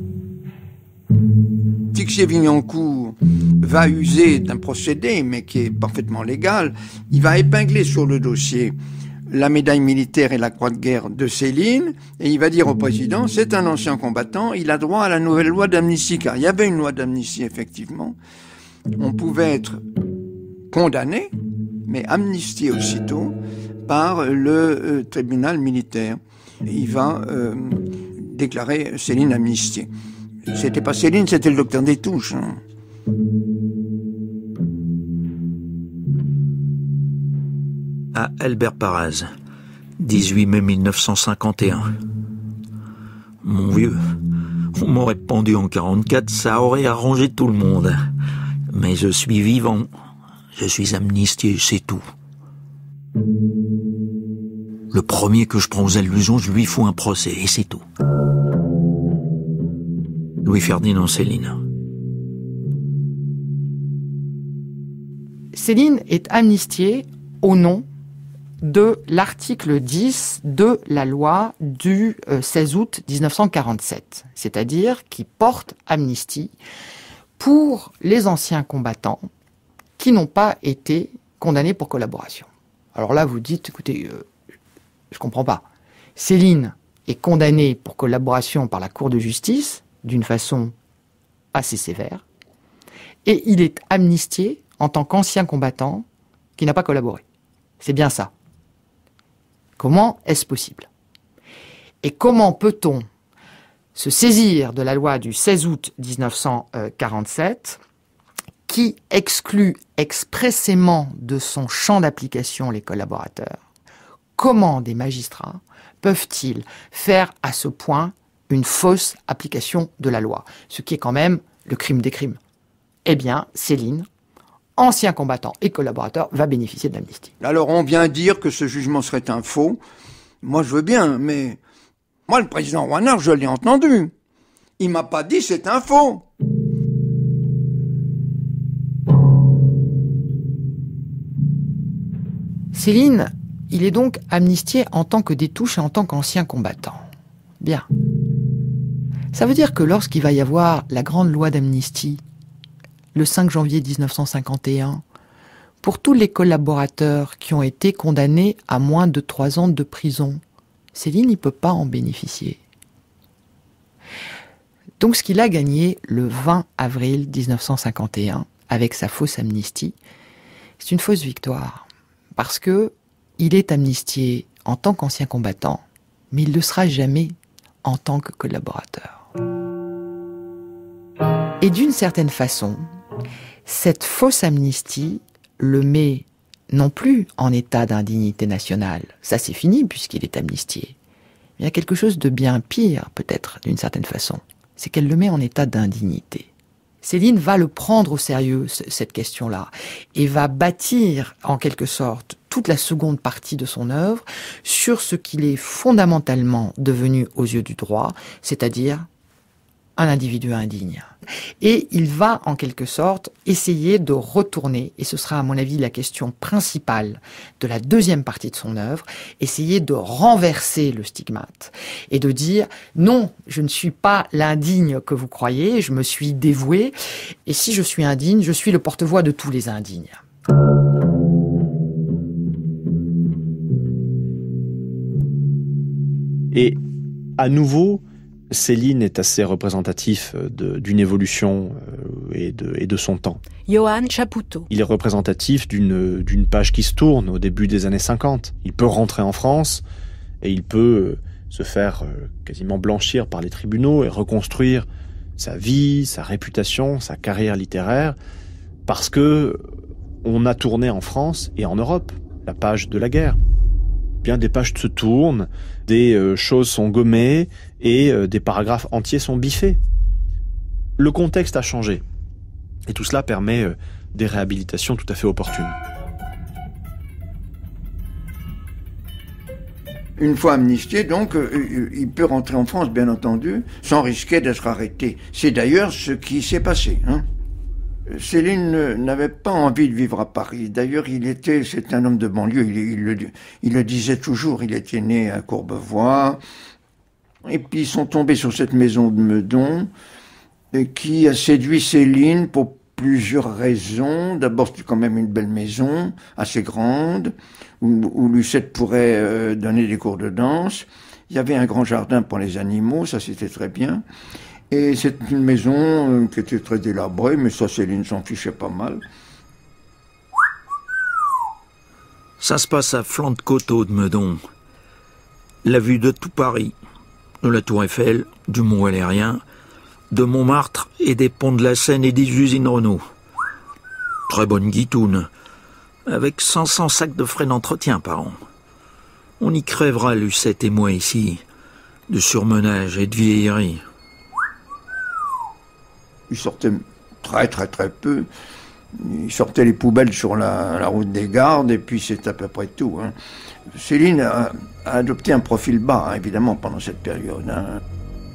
Tixier-Vignancourt va user d'un procédé, mais qui est parfaitement légal. Il va épingler sur le dossier la médaille militaire et la croix de guerre de Céline, et il va dire au président, c'est un ancien combattant, il a droit à la nouvelle loi d'amnistie, car il y avait une loi d'amnistie, effectivement. On pouvait être condamné, mais amnistié aussitôt par le tribunal militaire. Et il va déclarer Céline amnistiée. C'était pas Céline, c'était le docteur Destouches. À Albert Parraz, 18 mai 1951. Mon vieux, on m'aurait pendu en 44, ça aurait arrangé tout le monde. Mais je suis vivant, je suis amnistié, c'est tout. Le premier que je prends aux allusions, je lui fous un procès, et c'est tout. Louis-Ferdinand Céline. Céline est amnistiée au nom de l'article 10 de la loi du 16 août 1947, c'est-à-dire qui porte amnistie pour les anciens combattants qui n'ont pas été condamnés pour collaboration. Alors là, vous dites, écoutez, je comprends pas. Céline est condamnée pour collaboration par la Cour de justice d'une façon assez sévère, et il est amnistié en tant qu'ancien combattant qui n'a pas collaboré. C'est bien ça. Comment est-ce possible? Et comment peut-on se saisir de la loi du 16 août 1947 qui exclut expressément de son champ d'application les collaborateurs? Comment des magistrats peuvent-ils faire à ce point une fausse application de la loi, ce qui est quand même le crime des crimes? Eh bien, Céline, ancien combattant et collaborateur, va bénéficier de l'amnistie. Alors on vient dire que ce jugement serait un faux. Moi je veux bien, mais moi le président Rouanard, je l'ai entendu. Il m'a pas dit c'est un faux. Céline, il est donc amnistié en tant que Destouches et en tant qu'ancien combattant. Bien. Ça veut dire que lorsqu'il va y avoir la grande loi d'amnistie, le 5 janvier 1951, Pour tous les collaborateurs qui ont été condamnés à moins de 3 ans de prison, Céline ne peut pas en bénéficier. Donc ce qu'il a gagné le 20 avril 1951 avec sa fausse amnistie, c'est une fausse victoire. Parce que il est amnistié en tant qu'ancien combattant, mais il ne le sera jamais en tant que collaborateur. Et d'une certaine façon, cette fausse amnistie le met non plus en état d'indignité nationale. Ça, c'est fini puisqu'il est amnistié. Il y a quelque chose de bien pire, peut-être, d'une certaine façon. C'est qu'elle le met en état d'indignité. Céline va le prendre au sérieux, cette question-là, et va bâtir, en quelque sorte, toute la seconde partie de son œuvre sur ce qu'il est fondamentalement devenu aux yeux du droit, c'est-à-dire un individu indigne. Et il va, en quelque sorte, essayer de retourner, et ce sera à mon avis la question principale de la deuxième partie de son œuvre, essayer de renverser le stigmate et de dire non, je ne suis pas l'indigne que vous croyez, je me suis dévoué, et si je suis indigne, je suis le porte-voix de tous les indignes. Et à nouveau, Céline est assez représentatif d'une évolution et de son temps. Johann Chapoutot. Il est représentatif d'une page qui se tourne au début des années 50. Il peut rentrer en France et il peut se faire quasiment blanchir par les tribunaux et reconstruire sa vie, sa réputation, sa carrière littéraire, parce que on a tourné en France et en Europe la page de la guerre. Bien des pages se tournent, des choses sont gommées et des paragraphes entiers sont biffés. Le contexte a changé. Et tout cela permet des réhabilitations tout à fait opportunes. Une fois amnistié, donc, il peut rentrer en France, bien entendu, sans risquer d'être arrêté. C'est d'ailleurs ce qui s'est passé, hein. Céline n'avait pas envie de vivre à Paris. D'ailleurs, c'est un homme de banlieue. Il le disait toujours. Il était né à Courbevoie. Et puis, ils sont tombés sur cette maison de Meudon, qui a séduit Céline pour plusieurs raisons. D'abord, c'était quand même une belle maison, assez grande, où Lucette pourrait donner des cours de danse. Il y avait un grand jardin pour les animaux, ça c'était très bien. Et c'est une maison qui était très délabrée, mais ça, Céline s'en fichait pas mal. Ça se passe à flanc de coteau de Meudon. La vue de tout Paris, de la Tour Eiffel, du Mont Valérien, de Montmartre et des ponts de la Seine et des usines Renault. Très bonne guitoune, avec 500 sacs de frais d'entretien par an. On y crèvera, Lucette et moi ici, de surmenage et de vieillerie. Il sortait très peu. Il sortait les poubelles sur la route des Gardes, et puis c'est à peu près tout, hein. Céline a adopté un profil bas, hein, évidemment, pendant cette période, hein.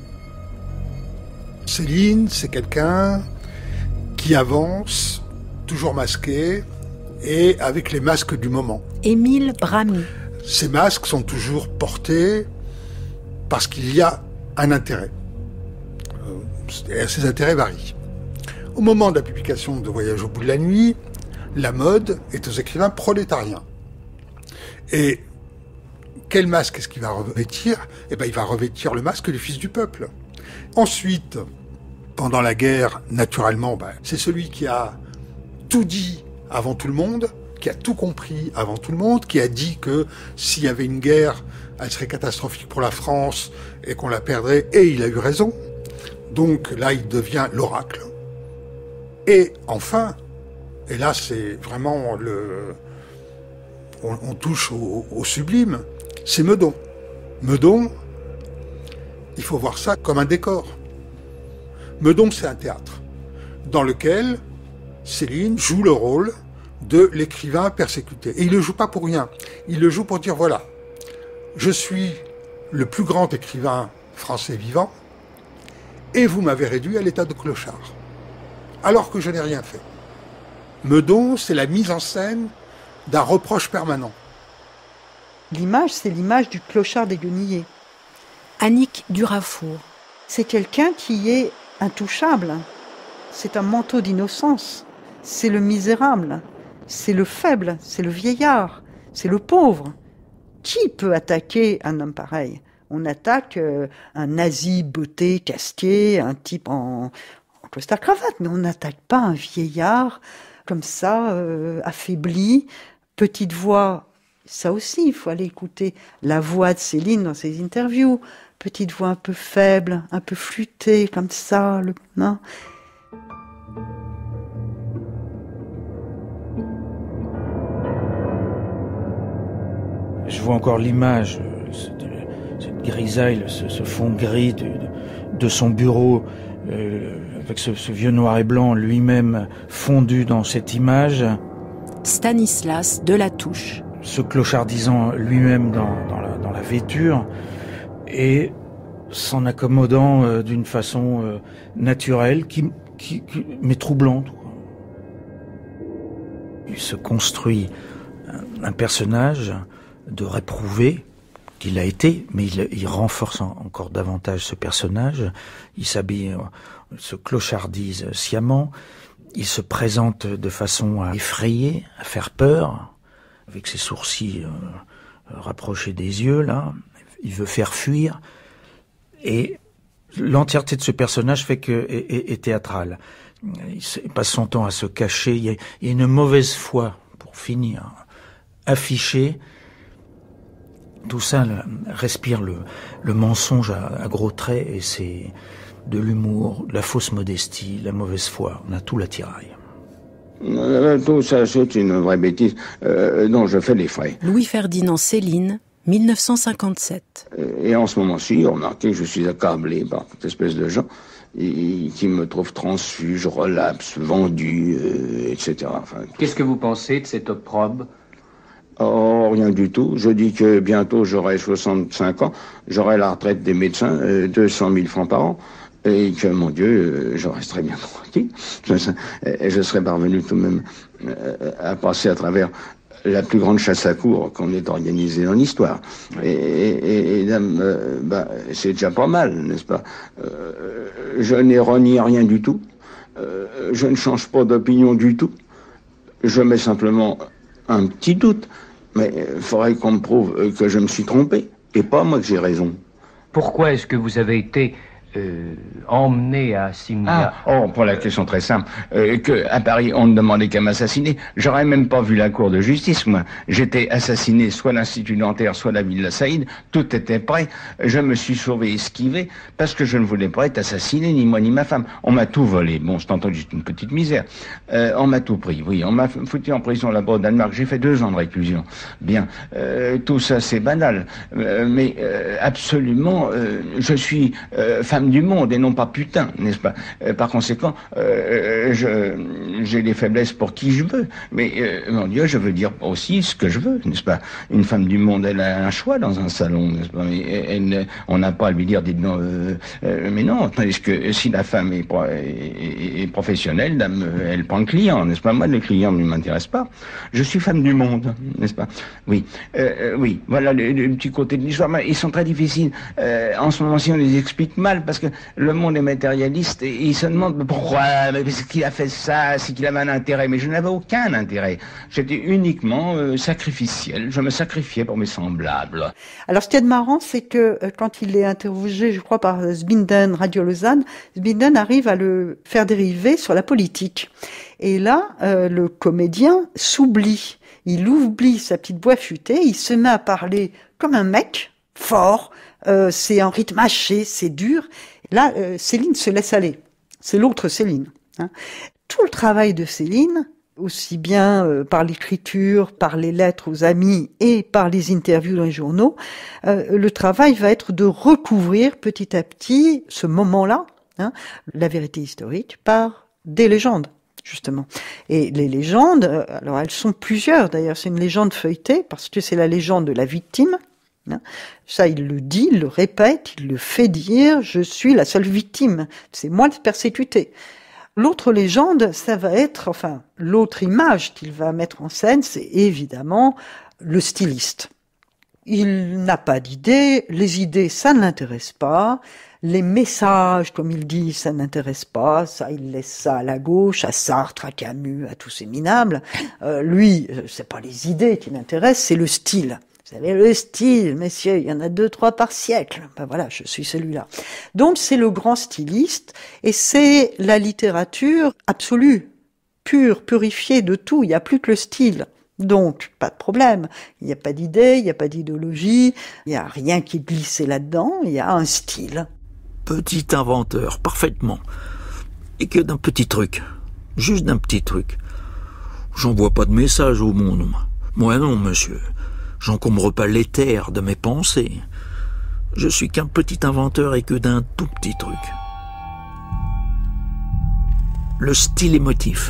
Céline, c'est quelqu'un qui avance, toujours masqué, et avec les masques du moment. Émile Bramy. Ces masques sont toujours portés parce qu'il y a un intérêt. Et ces intérêts varient. Au moment de la publication de Voyage au bout de la nuit, la mode est aux écrivains prolétariens. Et quel masque est-ce qu'il va revêtir ? Eh bien, il va revêtir le masque du fils du peuple. Ensuite, pendant la guerre, naturellement, c'est celui qui a tout dit avant tout le monde, qui a tout compris avant tout le monde, qui a dit que s'il y avait une guerre, elle serait catastrophique pour la France et qu'on la perdrait, et il a eu raison. Donc là, il devient l'oracle. Et enfin, et là c'est vraiment on touche au sublime, c'est Meudon. Meudon, il faut voir ça comme un décor. Meudon, c'est un théâtre dans lequel Céline joue le rôle de l'écrivain persécuté. Et il ne le joue pas pour rien. Il le joue pour dire, voilà, je suis le plus grand écrivain français vivant, et vous m'avez réduit à l'état de clochard, alors que je n'ai rien fait. Meudon, c'est la mise en scène d'un reproche permanent. L'image, c'est l'image du clochard déguenillé. Annick Durafour. C'est quelqu'un qui est intouchable. C'est un manteau d'innocence. C'est le misérable. c'est le faible, c'est le vieillard, c'est le pauvre. Qui peut attaquer un homme pareil ? On attaque un nazi botté, casqué, un type en costard-cravate, mais on n'attaque pas un vieillard comme ça, affaibli, petite voix. Ça aussi, il faut aller écouter la voix de Céline dans ses interviews. Petite voix un peu faible, un peu flûtée, comme ça. Non. Je vois encore l'image, cette grisaille, ce fond gris de son bureau, avec ce vieux noir et blanc lui-même fondu dans cette image. Stanislas Delatouche. Se clochardisant lui-même dans la vêture et s'en accommodant d'une façon naturelle, mais troublante. Il se construit un personnage de réprouvé qu'il a été, mais il renforce encore davantage ce personnage. Il s'habille, se clochardise sciemment, il se présente de façon à effrayer, à faire peur, avec ses sourcils rapprochés des yeux, là. Il veut faire fuir. Et l'entièreté de ce personnage est théâtrale. Il passe son temps à se cacher. Il y a une mauvaise foi, pour finir, affichée. Tout ça respire le mensonge à gros traits, et c'est de l'humour, de la fausse modestie, la mauvaise foi. On a tout l'attirail. Tout ça, c'est une vraie bêtise dont je fais les frais. Louis-Ferdinand Céline, 1957. Et en ce moment-ci, remarquez que je suis accablé par toute espèce de gens qui me trouvent transfuge, relapse, vendu, etc. Enfin, qu'est-ce que vous pensez de cet opprobre ? Oh, rien du tout. Je dis que bientôt j'aurai 65 ans, j'aurai la retraite des médecins, 200 000 francs par an, et que, mon Dieu, je resterai bien tranquille. Je serai parvenu tout de même à passer à travers la plus grande chasse à courre qu'on ait organisée dans l'histoire. Et c'est déjà pas mal, n'est-ce pas ? Je n'ai renié rien du tout. Je ne change pas d'opinion du tout. Je mets simplement un petit doute. Mais il faudrait qu'on me prouve que je me suis trompé, et pas moi que j'ai raison. Pourquoi est-ce que vous avez été emmené à Simla? Pour la question très simple, qu'à Paris, on ne demandait qu'à m'assassiner. J'aurais même pas vu la cour de justice, moi. J'étais assassiné, soit l'Institut dentaire, soit la Villa Saïd. Tout était prêt. Je me suis sauvé, esquivé, parce que je ne voulais pas être assassiné, ni moi, ni ma femme. On m'a tout volé. Bon, c'est entendu, juste une petite misère. On m'a tout pris, oui. On m'a foutu en prison là-bas au Danemark. J'ai fait 2 ans de réclusion. Bien. Tout ça, c'est banal. Mais absolument, je suis femme du monde et non pas putain, n'est-ce pas ? Par conséquent, j'ai des faiblesses pour qui je veux, mais mon Dieu, je veux dire aussi ce que je veux, n'est-ce pas ? Une femme du monde, elle a un choix dans un salon, n'est-ce pas ? Mais on n'a pas à lui dire, dites non, mais non, tandis que si la femme est professionnelle, elle prend le client, n'est-ce pas ? Moi, le client ne m'intéresse pas. Je suis femme du monde, n'est-ce pas ? Oui, oui. Voilà le petit côté de l'histoire. Mais ils sont très difficiles. En ce moment-ci, on les explique mal parce que le monde est matérialiste et il se demande pourquoi, est-ce qu'il a fait ça, c'est qu'il avait un intérêt. Mais je n'avais aucun intérêt. J'étais uniquement sacrificiel. Je me sacrifiais pour mes semblables. Alors, ce qui est marrant, c'est que quand il est interrogé, je crois, par Zbinden, Radio Lausanne, Zbinden arrive à le faire dériver sur la politique. Et là, le comédien s'oublie. Il oublie sa petite voix futée, il se met à parler comme un mec, fort, c'est en rythme haché, c'est dur. Là, Céline se laisse aller. C'est l'autre Céline. Hein. Tout le travail de Céline, aussi bien par l'écriture, par les lettres aux amis et par les interviews dans les journaux, le travail va être de recouvrir petit à petit ce moment-là, hein, la vérité historique, par des légendes. Justement. Et les légendes, alors elles sont plusieurs d'ailleurs, c'est une légende feuilletée parce que c'est la légende de la victime. Hein. Ça, il le dit, il le répète, il le fait dire, je suis la seule victime, c'est moi le persécuté. L'autre légende, ça va être, enfin, l'autre image qu'il va mettre en scène, c'est évidemment le styliste. Il n'a pas d'idées, les idées, ça ne l'intéresse pas. Les messages, comme il dit, ça n'intéresse pas, ça, il laisse ça à la gauche, à Sartre, à Camus, à tous ces minables. Lui, c'est pas les idées qui l'intéressent, c'est le style. Vous savez, le style, messieurs, il y en a 2-3 par siècle. Ben voilà, je suis celui-là. Donc c'est le grand styliste, et c'est la littérature absolue, pure, purifiée de tout, il n'y a plus que le style. Donc, pas de problème. Il n'y a pas d'idée, il n'y a pas d'idéologie, il n'y a rien qui est glissé là-dedans, il y a un style. Petit inventeur, parfaitement. Et que d'un petit truc. Juste d'un petit truc. J'envoie pas de message au monde. Moi non, monsieur. J'encombre pas l'éther de mes pensées. Je suis qu'un petit inventeur et que d'un tout petit truc. Le style émotif.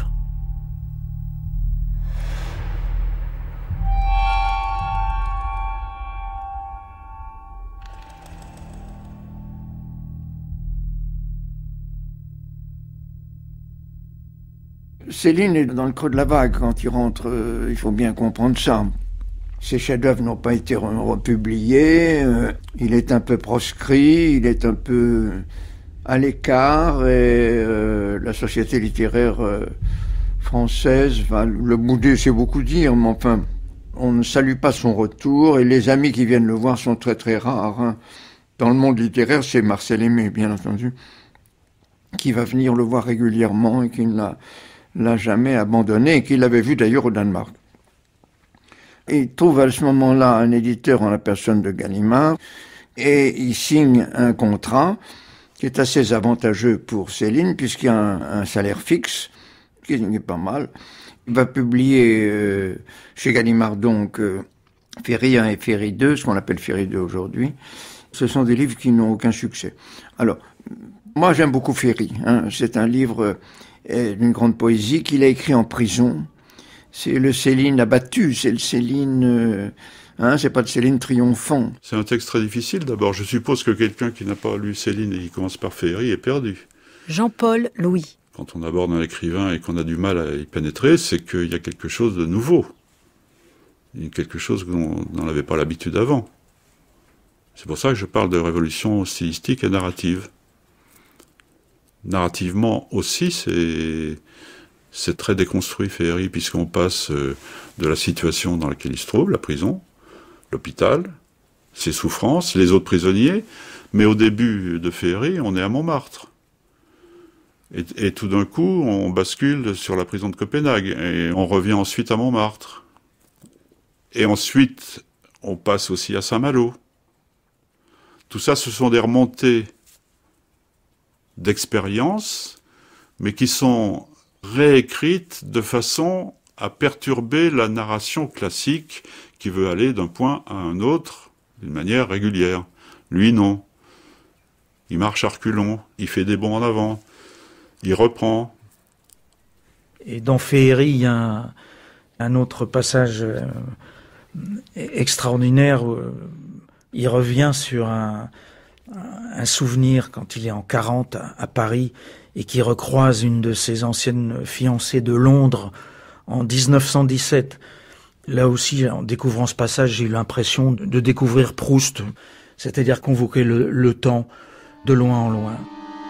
Céline est dans le creux de la vague quand il rentre, il faut bien comprendre ça. Ses chefs-d'œuvre n'ont pas été republiés, il est un peu proscrit, il est un peu à l'écart, et la société littéraire française va le bouder, c'est beaucoup dire, mais enfin, on ne salue pas son retour, et les amis qui viennent le voir sont très très rares. Hein. Dans le monde littéraire, c'est Marcel Aimé, bien entendu, qui va venir le voir régulièrement et qui ne l'a jamais abandonné, et qu'il l'avait vu d'ailleurs au Danemark. Et il trouve à ce moment-là un éditeur en la personne de Gallimard, et il signe un contrat qui est assez avantageux pour Céline, puisqu'il y a un salaire fixe, qui est pas mal. Il va publier chez Gallimard donc Ferry 1 et Ferry 2, ce qu'on appelle Ferry 2 aujourd'hui. Ce sont des livres qui n'ont aucun succès. Alors, moi j'aime beaucoup Ferry, hein. C'est un livre d'une grande poésie qu'il a écrit en prison. C'est le Céline abattu, c'est le Céline... c'est pas le Céline triomphant. C'est un texte très difficile d'abord. Je suppose que quelqu'un qui n'a pas lu Céline et qui commence par Ferry est perdu. Jean-Paul Louis. Quand on aborde un écrivain et qu'on a du mal à y pénétrer, c'est qu'il y a quelque chose de nouveau. Il y a quelque chose qu'on n'en avait pas l'habitude avant. C'est pour ça que je parle de révolution stylistique et narrative. Narrativement aussi, c'est très déconstruit Ferry, puisqu'on passe de la situation dans laquelle il se trouve, la prison, l'hôpital, ses souffrances, les autres prisonniers, mais au début de Ferry, on est à Montmartre. Et tout d'un coup, on bascule sur la prison de Copenhague, et on revient ensuite à Montmartre. Et ensuite, on passe aussi à Saint-Malo. Tout ça, ce sont des remontées d'expériences, mais qui sont réécrites de façon à perturber la narration classique qui veut aller d'un point à un autre d'une manière régulière. Lui, non. Il marche à reculons, il fait des bonds en avant, il reprend. Et dans Ferry, il y a un autre passage extraordinaire où il revient sur un souvenir quand il est en 40 à Paris et qui recroise une de ses anciennes fiancées de Londres en 1917. Là aussi, en découvrant ce passage, j'ai eu l'impression de découvrir Proust, c'est-à-dire convoquer le temps de loin en loin.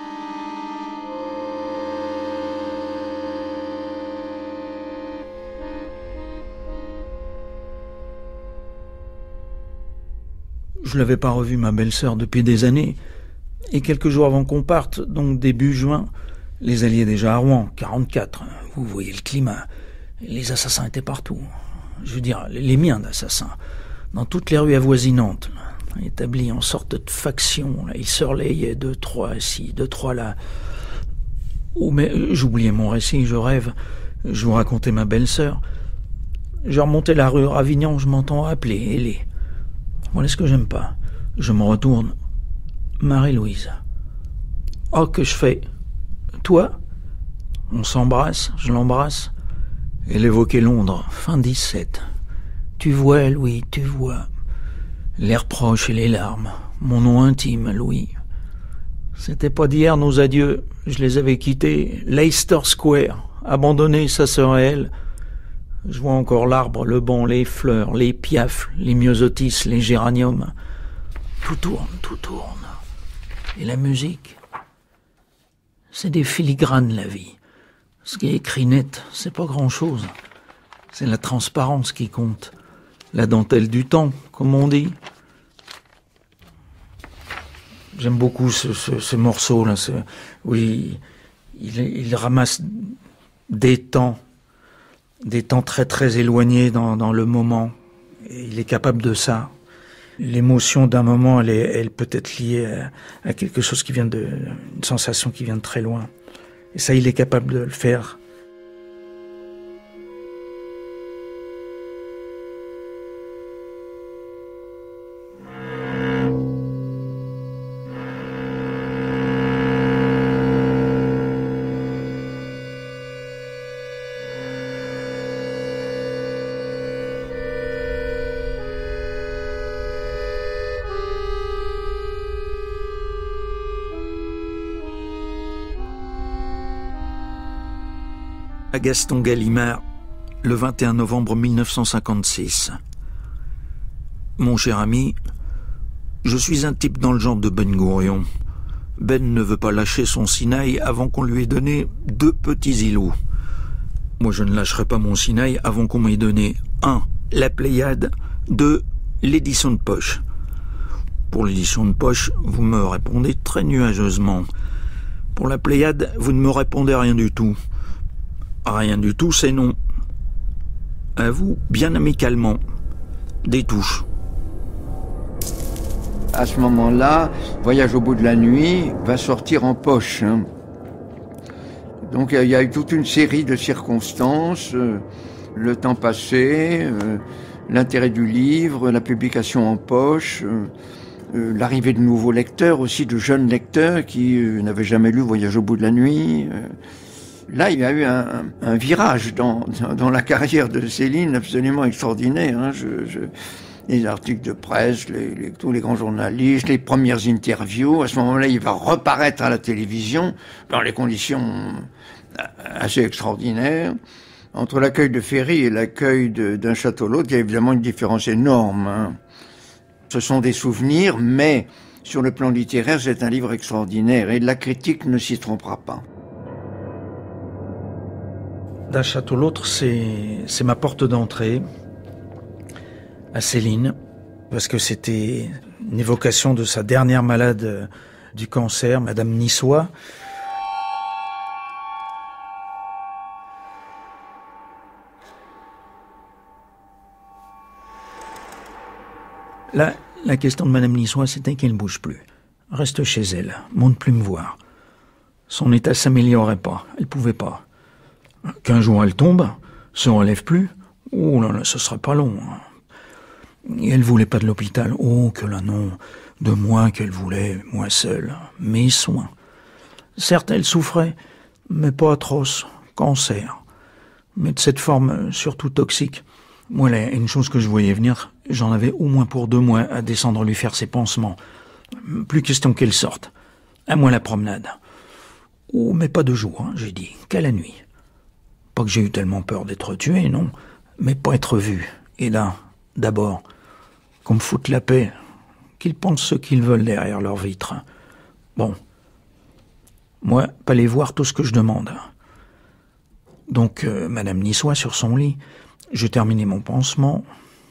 Je l'avais pas revu ma belle-sœur depuis des années. Et quelques jours avant qu'on parte, donc début juin, les Alliés déjà à Rouen, 44. Vous voyez le climat. Les assassins étaient partout. Je veux dire, les miens d'assassins. Dans toutes les rues avoisinantes. Établis en sorte de faction. Là, ils se relayaient 2-3 ici, 2-3 là. Oh, mais j'oubliais mon récit, je rêve. Je vous racontais ma belle-sœur. Je remontais la rue Ravignan, je m'entends appeler, Hélé. Voilà ce que j'aime pas. Je me retourne. Marie-Louise. Oh, que je fais? Toi? On s'embrasse, je l'embrasse. Elle évoquait Londres, fin 17. Tu vois, Louis, tu vois. L'air proche et les larmes. Mon nom intime, Louis. C'était pas d'hier nos adieux. Je les avais quittés. Leicester Square. Abandonnés, ça serait elle. Je vois encore l'arbre, le banc, les fleurs, les piafles, les myosotis, les géraniums. Tout tourne, tout tourne. Et la musique, c'est des filigranes, la vie. Ce qui est écrit net, c'est pas grand-chose. C'est la transparence qui compte. La dentelle du temps, comme on dit. J'aime beaucoup ce morceau-là, où il ramasse des temps très très éloignés dans le moment. Et il est capable de ça. L'émotion d'un moment, elle peut être liée à quelque chose qui vient une sensation qui vient de très loin. Et ça, il est capable de le faire. À Gaston Gallimard, le 21 novembre 1956. Mon cher ami, je suis un type dans le genre de Ben Gourion. Ben ne veut pas lâcher son Sinaï avant qu'on lui ait donné 2 petits îlots. Moi, je ne lâcherai pas mon Sinaï avant qu'on m'ait donné 1. La Pléiade, 2. L'édition de poche. Pour l'édition de poche, vous me répondez très nuageusement. Pour la Pléiade, vous ne me répondez rien du tout. Rien du tout, c'est non. À vous, bien amicalement. Des touches. À ce moment-là, Voyage au bout de la nuit va sortir en poche. Donc il y a eu toute une série de circonstances, le temps passé, l'intérêt du livre, la publication en poche, l'arrivée de nouveaux lecteurs aussi, de jeunes lecteurs qui n'avaient jamais lu Voyage au bout de la nuit. Là, il y a eu un virage dans la carrière de Céline absolument extraordinaire. Les articles de presse, tous les grands journalistes, les premières interviews. À ce moment-là, il va reparaître à la télévision dans les conditions assez extraordinaires. Entre l'accueil de Ferry et l'accueil d'un château l'autre, il y a évidemment une différence énorme. Ce sont des souvenirs, mais sur le plan littéraire, c'est un livre extraordinaire et la critique ne s'y trompera pas. D'un château l'autre, c'est ma porte d'entrée à Céline, parce que c'était une évocation de sa dernière malade du cancer, Madame Niçois. Là, la question de Madame Niçois, c'était qu'elle ne bouge plus. Reste chez elle, monte plus me voir. Son état s'améliorait pas, elle pouvait pas. Qu'un jour elle tombe, se relève plus, oh là là, ce sera pas long. Et elle voulait pas de l'hôpital, oh que là non, de moi qu'elle voulait, moi seule, mes soins. Certes, elle souffrait, mais pas atroce, cancer. Mais de cette forme surtout toxique. Moi, là, une chose que je voyais venir, j'en avais au moins pour 2 mois à descendre lui faire ses pansements. Plus question qu'elle sorte. À moi la promenade. Oh, mais pas de jour, hein, j'ai dit, qu'à la nuit. Pas que j'ai eu tellement peur d'être tué, non, mais pas être vu. Et là, d'abord, qu'on me foute la paix, qu'ils pensent ce qu'ils veulent derrière leur vitre. Bon, moi, pas les voir tout ce que je demande. Donc, Madame Niçois sur son lit, j'ai terminé mon pansement,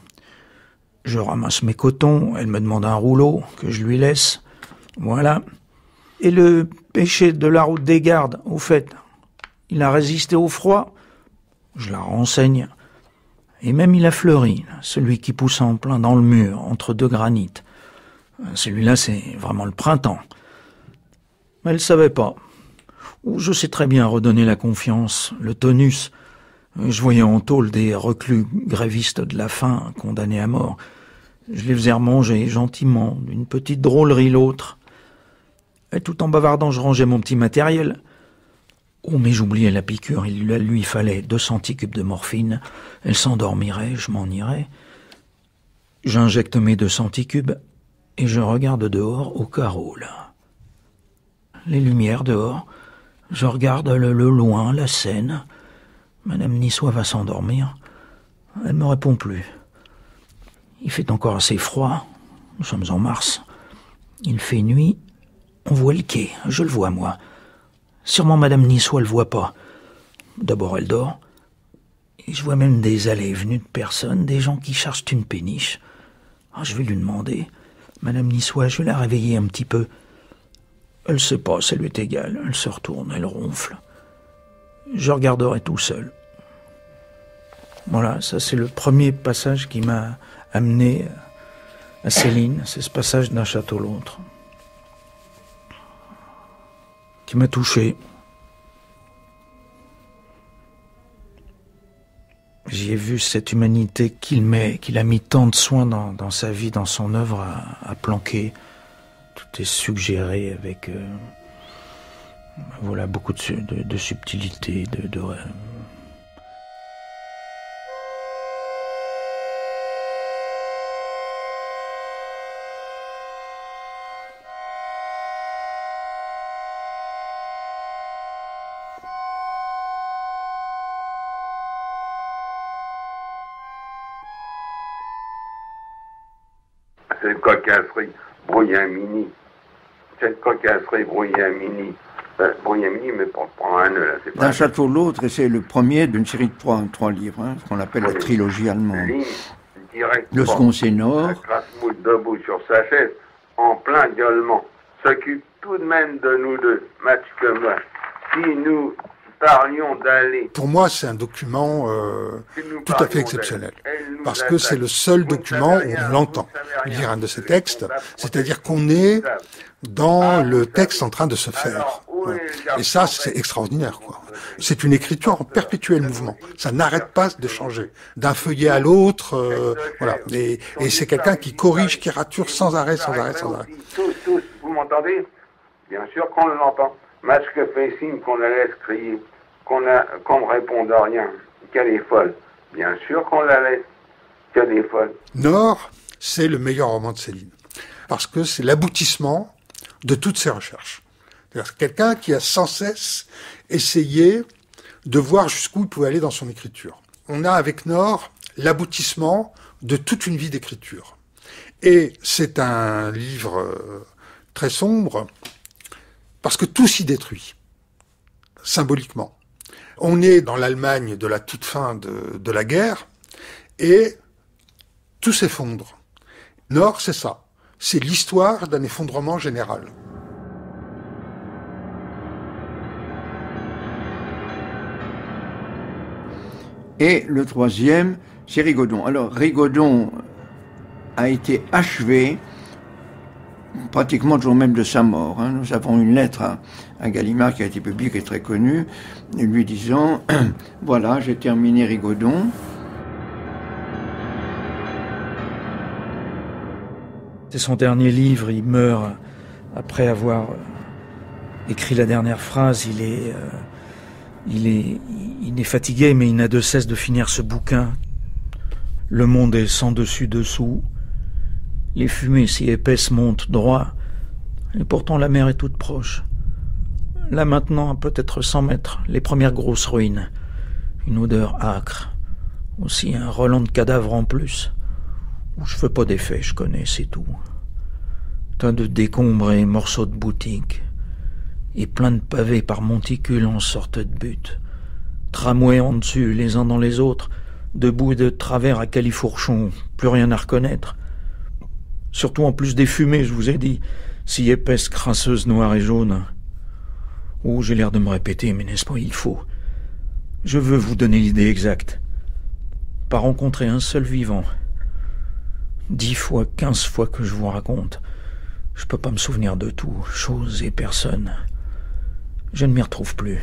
je ramasse mes cotons, elle me demande un rouleau que je lui laisse, voilà. Et le péché de la route des gardes, au fait, il a résisté au froid, je la renseigne. Et même il a fleuri, celui qui pousse en plein dans le mur, entre 2 granites. Celui-là, c'est vraiment le printemps. Mais elle savait pas. Je sais très bien redonner la confiance, le tonus. Je voyais en tôle des reclus grévistes de la faim, condamnés à mort. Je les faisais remanger gentiment, d'une petite drôlerie l'autre. Et tout en bavardant, je rangeais mon petit matériel. Oh, mais j'oubliais la piqûre, il lui fallait 2 centicubes de morphine. Elle s'endormirait, je m'en irais. J'injecte mes 2 centicubes et je regarde dehors au carreau, là. Les lumières dehors, je regarde le loin, la Seine. Madame Niçois va s'endormir. Elle me répond plus. Il fait encore assez froid. Nous sommes en mars. Il fait nuit On voit le quai, je le vois, moi. Sûrement Madame Niçois le voit pas. D'abord, elle dort. Et je vois même des allées et venues de personnes, des gens qui cherchent une péniche. Ah, je vais lui demander. Madame Niçois, je vais la réveiller un petit peu. Elle sait pas, ça lui est égal. Elle se retourne, elle ronfle. Je regarderai tout seul. Voilà, ça c'est le premier passage qui m'a amené à Céline. C'est ce passage d'un château à l'autre. Qui m'a touché. J'y ai vu cette humanité qu'il a mis tant de soin dans sa vie, dans son œuvre, à planquer. Tout est suggéré avec voilà, beaucoup de subtilité, C'est le cocasserie Brouillamini. C'est le cocasserie Brouillamini. Brouillamini, mais pas un nœud, là. D'un château à l'autre, et c'est le premier d'une série de trois livres, hein, ce qu'on appelle la trilogie allemande. Le second, c'est Nord. Krasmout debout sur sa chaise, en plein gueulement, s'occupe tout de même de nous deux, match que moi. Si nous parlions d'aller... Pour moi, c'est un document tout à fait exceptionnel, parce que c'est le seul document où on l'entend lire un de ses textes, c'est-à-dire qu'on est dans le texte en train de se faire. Voilà. Et ça, c'est extraordinaire, quoi. C'est une écriture en perpétuel mouvement. Ça n'arrête pas de changer, d'un feuillet à l'autre, voilà. Et c'est quelqu'un qui corrige, qui rature sans arrêt. Tous, vous m'entendez? Bien sûr qu'on l'entend. Match que fait signe qu'on la laisse crier, qu'on me réponde à rien, qu'elle est folle. Bien sûr qu'on la laisse, qu'elle est folle. Nord, c'est le meilleur roman de Céline, parce que c'est l'aboutissement de toutes ses recherches. C'est-à-dire quelqu'un qui a sans cesse essayé de voir jusqu'où il pouvait aller dans son écriture. On a avec Nord l'aboutissement de toute une vie d'écriture. Et c'est un livre très sombre, parce que tout s'y détruit, symboliquement. On est dans l'Allemagne de la toute fin de la guerre, et tout s'effondre. Nord, c'est ça. C'est l'histoire d'un effondrement général. Et le troisième, c'est Rigaudon. Alors, Rigaudon a été achevé pratiquement le jour même de sa mort. Hein. Nous avons une lettre à Gallimard qui a été publiée, qui est très connue, lui disant « Voilà, j'ai terminé Rigaudon ». C'est son dernier livre, il meurt après avoir écrit la dernière phrase. Il est fatigué, mais il n'a de cesse de finir ce bouquin. Le monde est sans dessus-dessous. Les fumées si épaisses montent droit. Et pourtant la mer est toute proche. Là maintenant, à peut-être 100 mètres, les premières grosses ruines. Une odeur âcre. Aussi un relent de cadavres en plus. Où je fais pas d'effet, je connais, c'est tout. Tas de décombres et morceaux de boutiques. Et plein de pavés par monticules en sorte de but. Tramways en dessus, les uns dans les autres, debout et de travers à califourchon, plus rien à reconnaître. Surtout en plus des fumées, je vous ai dit, si épaisses, crasseuses, noires et jaunes. Oh, j'ai l'air de me répéter, mais n'est-ce pas, il faut. Je veux vous donner l'idée exacte. Pas rencontrer un seul vivant. 10 fois, 15 fois que je vous raconte. Je peux pas me souvenir de tout, choses et personnes. Je ne m'y retrouve plus.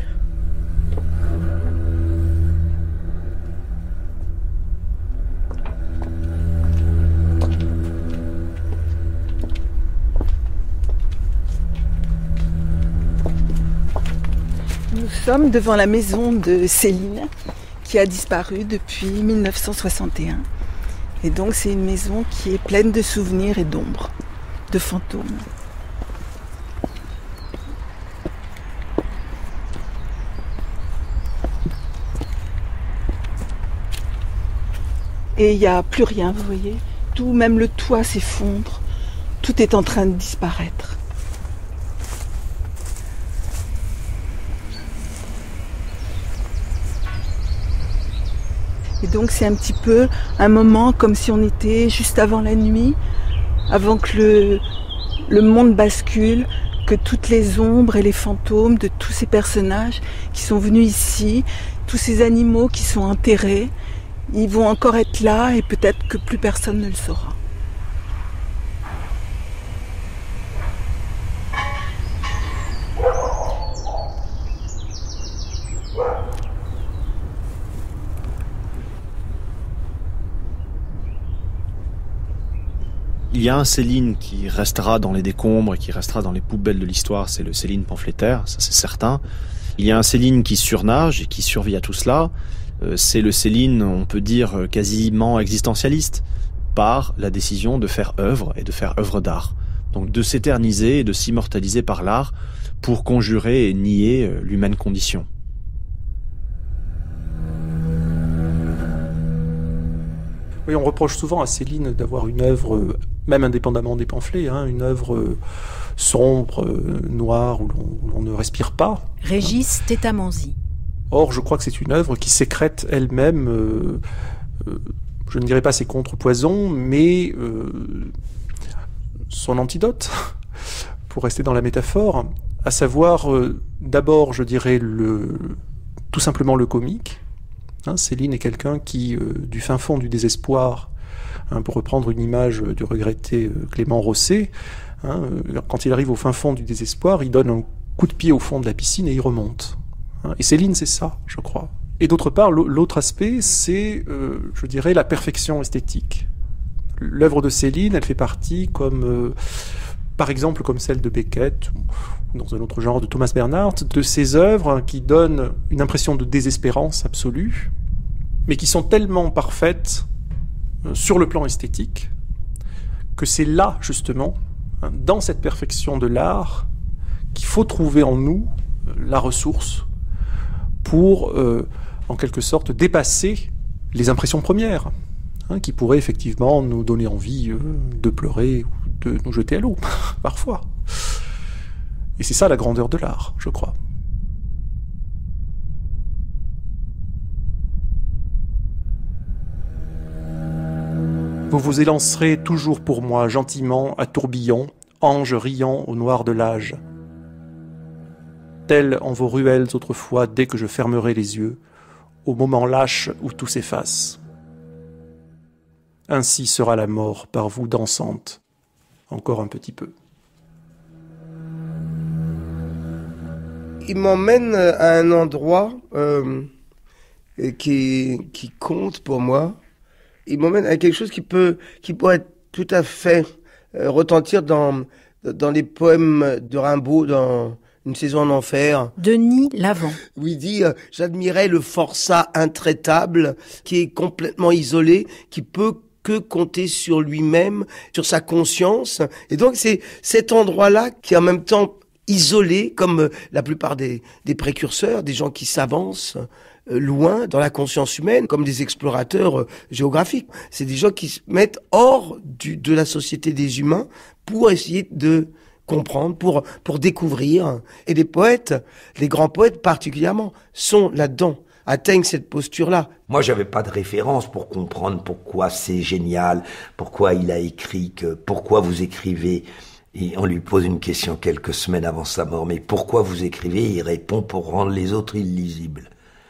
Nous sommes devant la maison de Céline, qui a disparu depuis 1961. Et donc c'est une maison qui est pleine de souvenirs et d'ombres, de fantômes. Et il n'y a plus rien, vous voyez. Tout, même le toit s'effondre. Tout est en train de disparaître. Et donc c'est un petit peu un moment comme si on était juste avant la nuit, avant que le monde bascule, que toutes les ombres et les fantômes de tous ces personnages qui sont venus ici, tous ces animaux qui sont enterrés, ils vont encore être là et peut-être que plus personne ne le saura. Il y a un Céline qui restera dans les décombres et qui restera dans les poubelles de l'histoire, c'est le Céline pamphlétaire, ça c'est certain. Il y a un Céline qui surnage et qui survit à tout cela, c'est le Céline, on peut dire, quasiment existentialiste, par la décision de faire œuvre et de faire œuvre d'art. Donc de s'éterniser et de s'immortaliser par l'art pour conjurer et nier l'humaine condition. Oui, on reproche souvent à Céline d'avoir une œuvre, même indépendamment des pamphlets, une œuvre sombre, noire, où l'on ne respire pas. Régis Tétamanzi. Or, je crois que c'est une œuvre qui sécrète elle-même, je ne dirais pas ses contrepoisons, mais son antidote, pour rester dans la métaphore, à savoir, d'abord, je dirais, tout simplement le comique. Céline est quelqu'un qui, du fin fond du désespoir, pour reprendre une image du regretté Clément Rosset, quand il arrive au fin fond du désespoir, il donne un coup de pied au fond de la piscine et il remonte. Et Céline, c'est ça, je crois. Et d'autre part, l'autre aspect, c'est, je dirais, la perfection esthétique. L'œuvre de Céline, elle fait partie par exemple, comme celle de Beckett, ou dans un autre genre de Thomas Bernhardt, de ces œuvres qui donnent une impression de désespérance absolue, mais qui sont tellement parfaites sur le plan esthétique, que c'est là, justement, dans cette perfection de l'art, qu'il faut trouver en nous la ressource pour, en quelque sorte, dépasser les impressions premières, qui pourraient effectivement nous donner envie de pleurer ou de nous jeter à l'eau, parfois. Et c'est ça la grandeur de l'art, je crois. Vous vous élancerez toujours pour moi gentiment à tourbillon, ange riant au noir de l'âge. Tel en vos ruelles autrefois dès que je fermerai les yeux, au moment lâche où tout s'efface. Ainsi sera la mort par vous dansante, encore un petit peu. Il m'emmène à un endroit qui compte pour moi. Il m'emmène à quelque chose qui pourrait tout à fait retentir dans les poèmes de Rimbaud, dans Une saison en enfer. Denis Lavant. Où il dit j'admirais le forçat intraitable qui est complètement isolé, qui peut que compter sur lui-même, sur sa conscience. Et donc c'est cet endroit-là qui est en même temps isolé, comme la plupart des précurseurs, des gens qui s'avancent loin dans la conscience humaine, comme des explorateurs géographiques. C'est des gens qui se mettent hors de la société des humains pour essayer de comprendre, pour découvrir. Et les poètes, les grands poètes particulièrement, sont là-dedans, atteignent cette posture-là. Moi, j'avais pas de référence pour comprendre pourquoi c'est génial, pourquoi il a écrit, pourquoi vous écrivez. Et on lui pose une question quelques semaines avant sa mort, mais pourquoi vous écrivez? Il répond pour rendre les autres illisibles.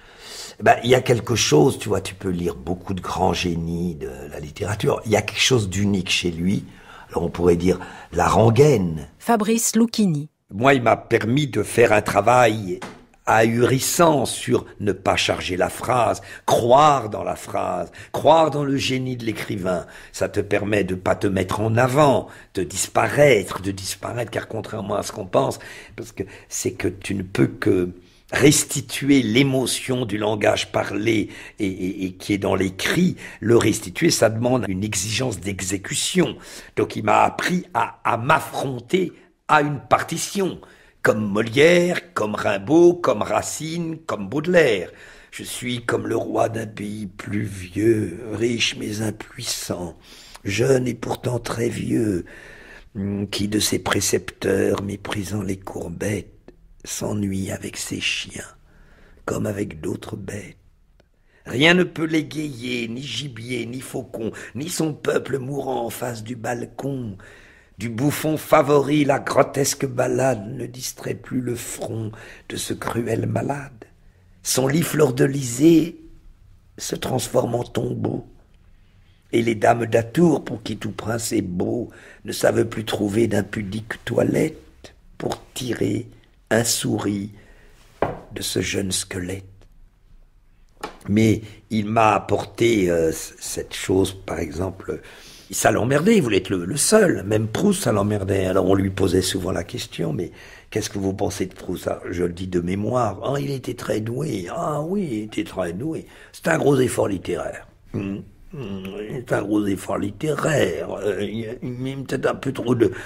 Il y a quelque chose, tu vois, tu peux lire beaucoup de grands génies de la littérature. Il y a quelque chose d'unique chez lui. Alors on pourrait dire la rengaine. Fabrice Lucchini. Moi, il m'a permis de faire un travail ahurissant sur ne pas charger la phrase, croire dans la phrase, croire dans le génie de l'écrivain. Ça te permet de pas te mettre en avant, de disparaître, car contrairement à ce qu'on pense, parce que c'est que tu ne peux que restituer l'émotion du langage parlé et qui est dans l'écrit. Le restituer, ça demande une exigence d'exécution. Donc il m'a appris à m'affronter à une partition, comme Molière, comme Rimbaud, comme Racine, comme Baudelaire. Je suis comme le roi d'un pays pluvieux, riche mais impuissant, jeune et pourtant très vieux, qui de ses précepteurs, méprisant les courbettes, s'ennuie avec ses chiens, comme avec d'autres bêtes. Rien ne peut l'égayer, ni gibier, ni faucon, ni son peuple mourant en face du balcon. Du bouffon favori, la grotesque ballade ne distrait plus le front de ce cruel malade. Son lit fleur-de-lysée se transforme en tombeau. Et les dames d'atour, pour qui tout prince est beau, ne savent plus trouver d'impudique toilette pour tirer un souris de ce jeune squelette. Mais il m'a apporté cette chose, par exemple, ça l'emmerdait, il voulait être le seul, même Proust ça l'emmerdait, alors on lui posait souvent la question, mais qu'est-ce que vous pensez de Proust? Je le dis de mémoire, il était très doué, oui, il était très doué, c'est un gros effort littéraire. C'est un gros effort littéraire, mais peut-être un peu trop de...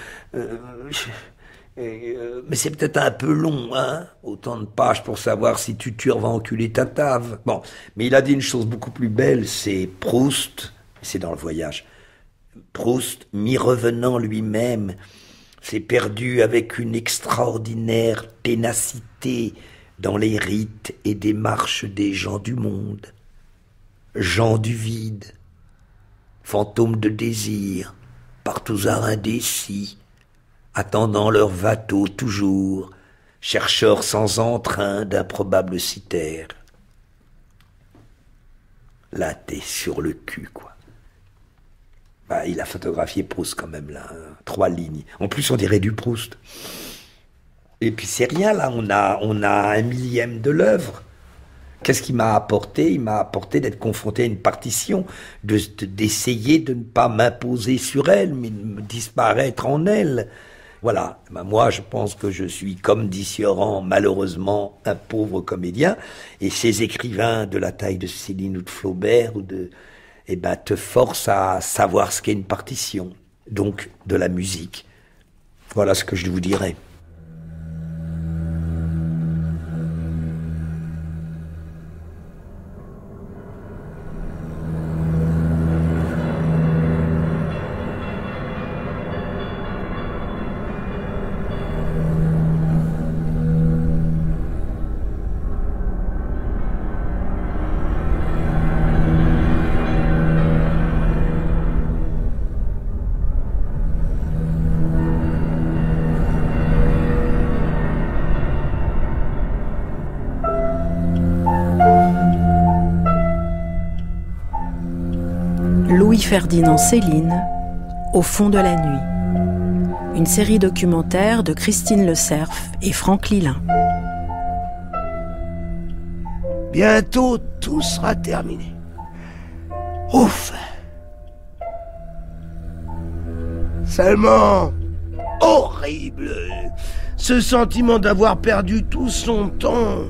mais c'est peut-être un peu long, autant de pages pour savoir si Tutur va enculer ta tave. Bon, mais il a dit une chose beaucoup plus belle, c'est Proust, c'est dans Le Voyage. Proust, mi-revenant lui-même, s'est perdu avec une extraordinaire ténacité dans les rites et démarches des gens du monde. Gens du vide, fantômes de désir, partouzards indécis, attendant leur bateau toujours, chercheurs sans entrain d'improbables citerres. Là, t'es sur le cul, quoi. Il a photographié Proust quand même, là, 3 lignes. En plus, on dirait du Proust. Et puis c'est rien, là, on a 1/1000 de l'œuvre. Qu'est-ce qu'il m'a apporté? Il m'a apporté d'être confronté à une partition, d'essayer de ne pas m'imposer sur elle, mais de me disparaître en elle. Voilà, moi je pense que je suis, comme dit Sioran, malheureusement un pauvre comédien, et ces écrivains de la taille de Céline ou de Flaubert te forcent à savoir ce qu'est une partition, donc de la musique. Voilà ce que je vous dirais. Louis-Ferdinand Céline, Au fond de la nuit. Une série documentaire de Christine Le Cerf et Franck Lilin. Bientôt tout sera terminé. Ouf! Seulement, horrible, ce sentiment d'avoir perdu tout son temps.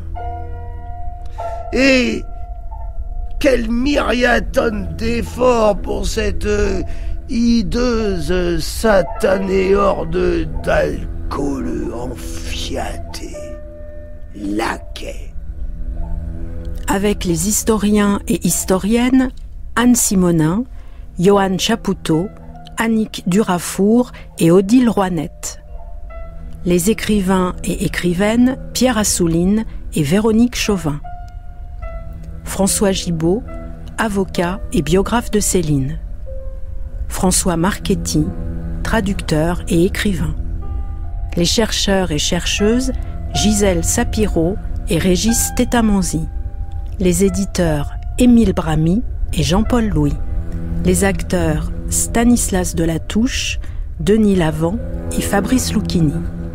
Et quelle myriatonne d'efforts pour cette hideuse, satanée horde d'alcool enfiaté, laquais. Avec les historiens et historiennes Anne Simonin, Johan Chapoutot, Annick Durafour et Odile Roinette. Les écrivains et écrivaines Pierre Assouline et Véronique Chauvin. François Gibault, avocat et biographe de Céline. François Marchetti, traducteur et écrivain. Les chercheurs et chercheuses Gisèle Sapiro et Régis Tétamanzi. Les éditeurs Émile Bramy et Jean-Paul Louis. Les acteurs Stanislas Delatouche, Denis Lavant et Fabrice Lucchini.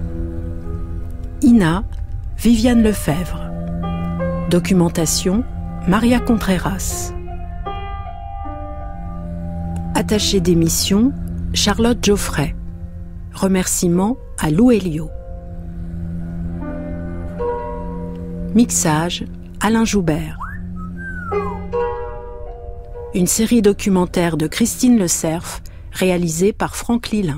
Ina, Viviane Lefebvre. Documentation, Maria Contreras. Attachée d'émission, Charlotte Geoffrey. Remerciements à Lou Elio. Mixage, Alain Joubert. Une série documentaire de Christine Le Cerf, réalisée par Franck Lilin.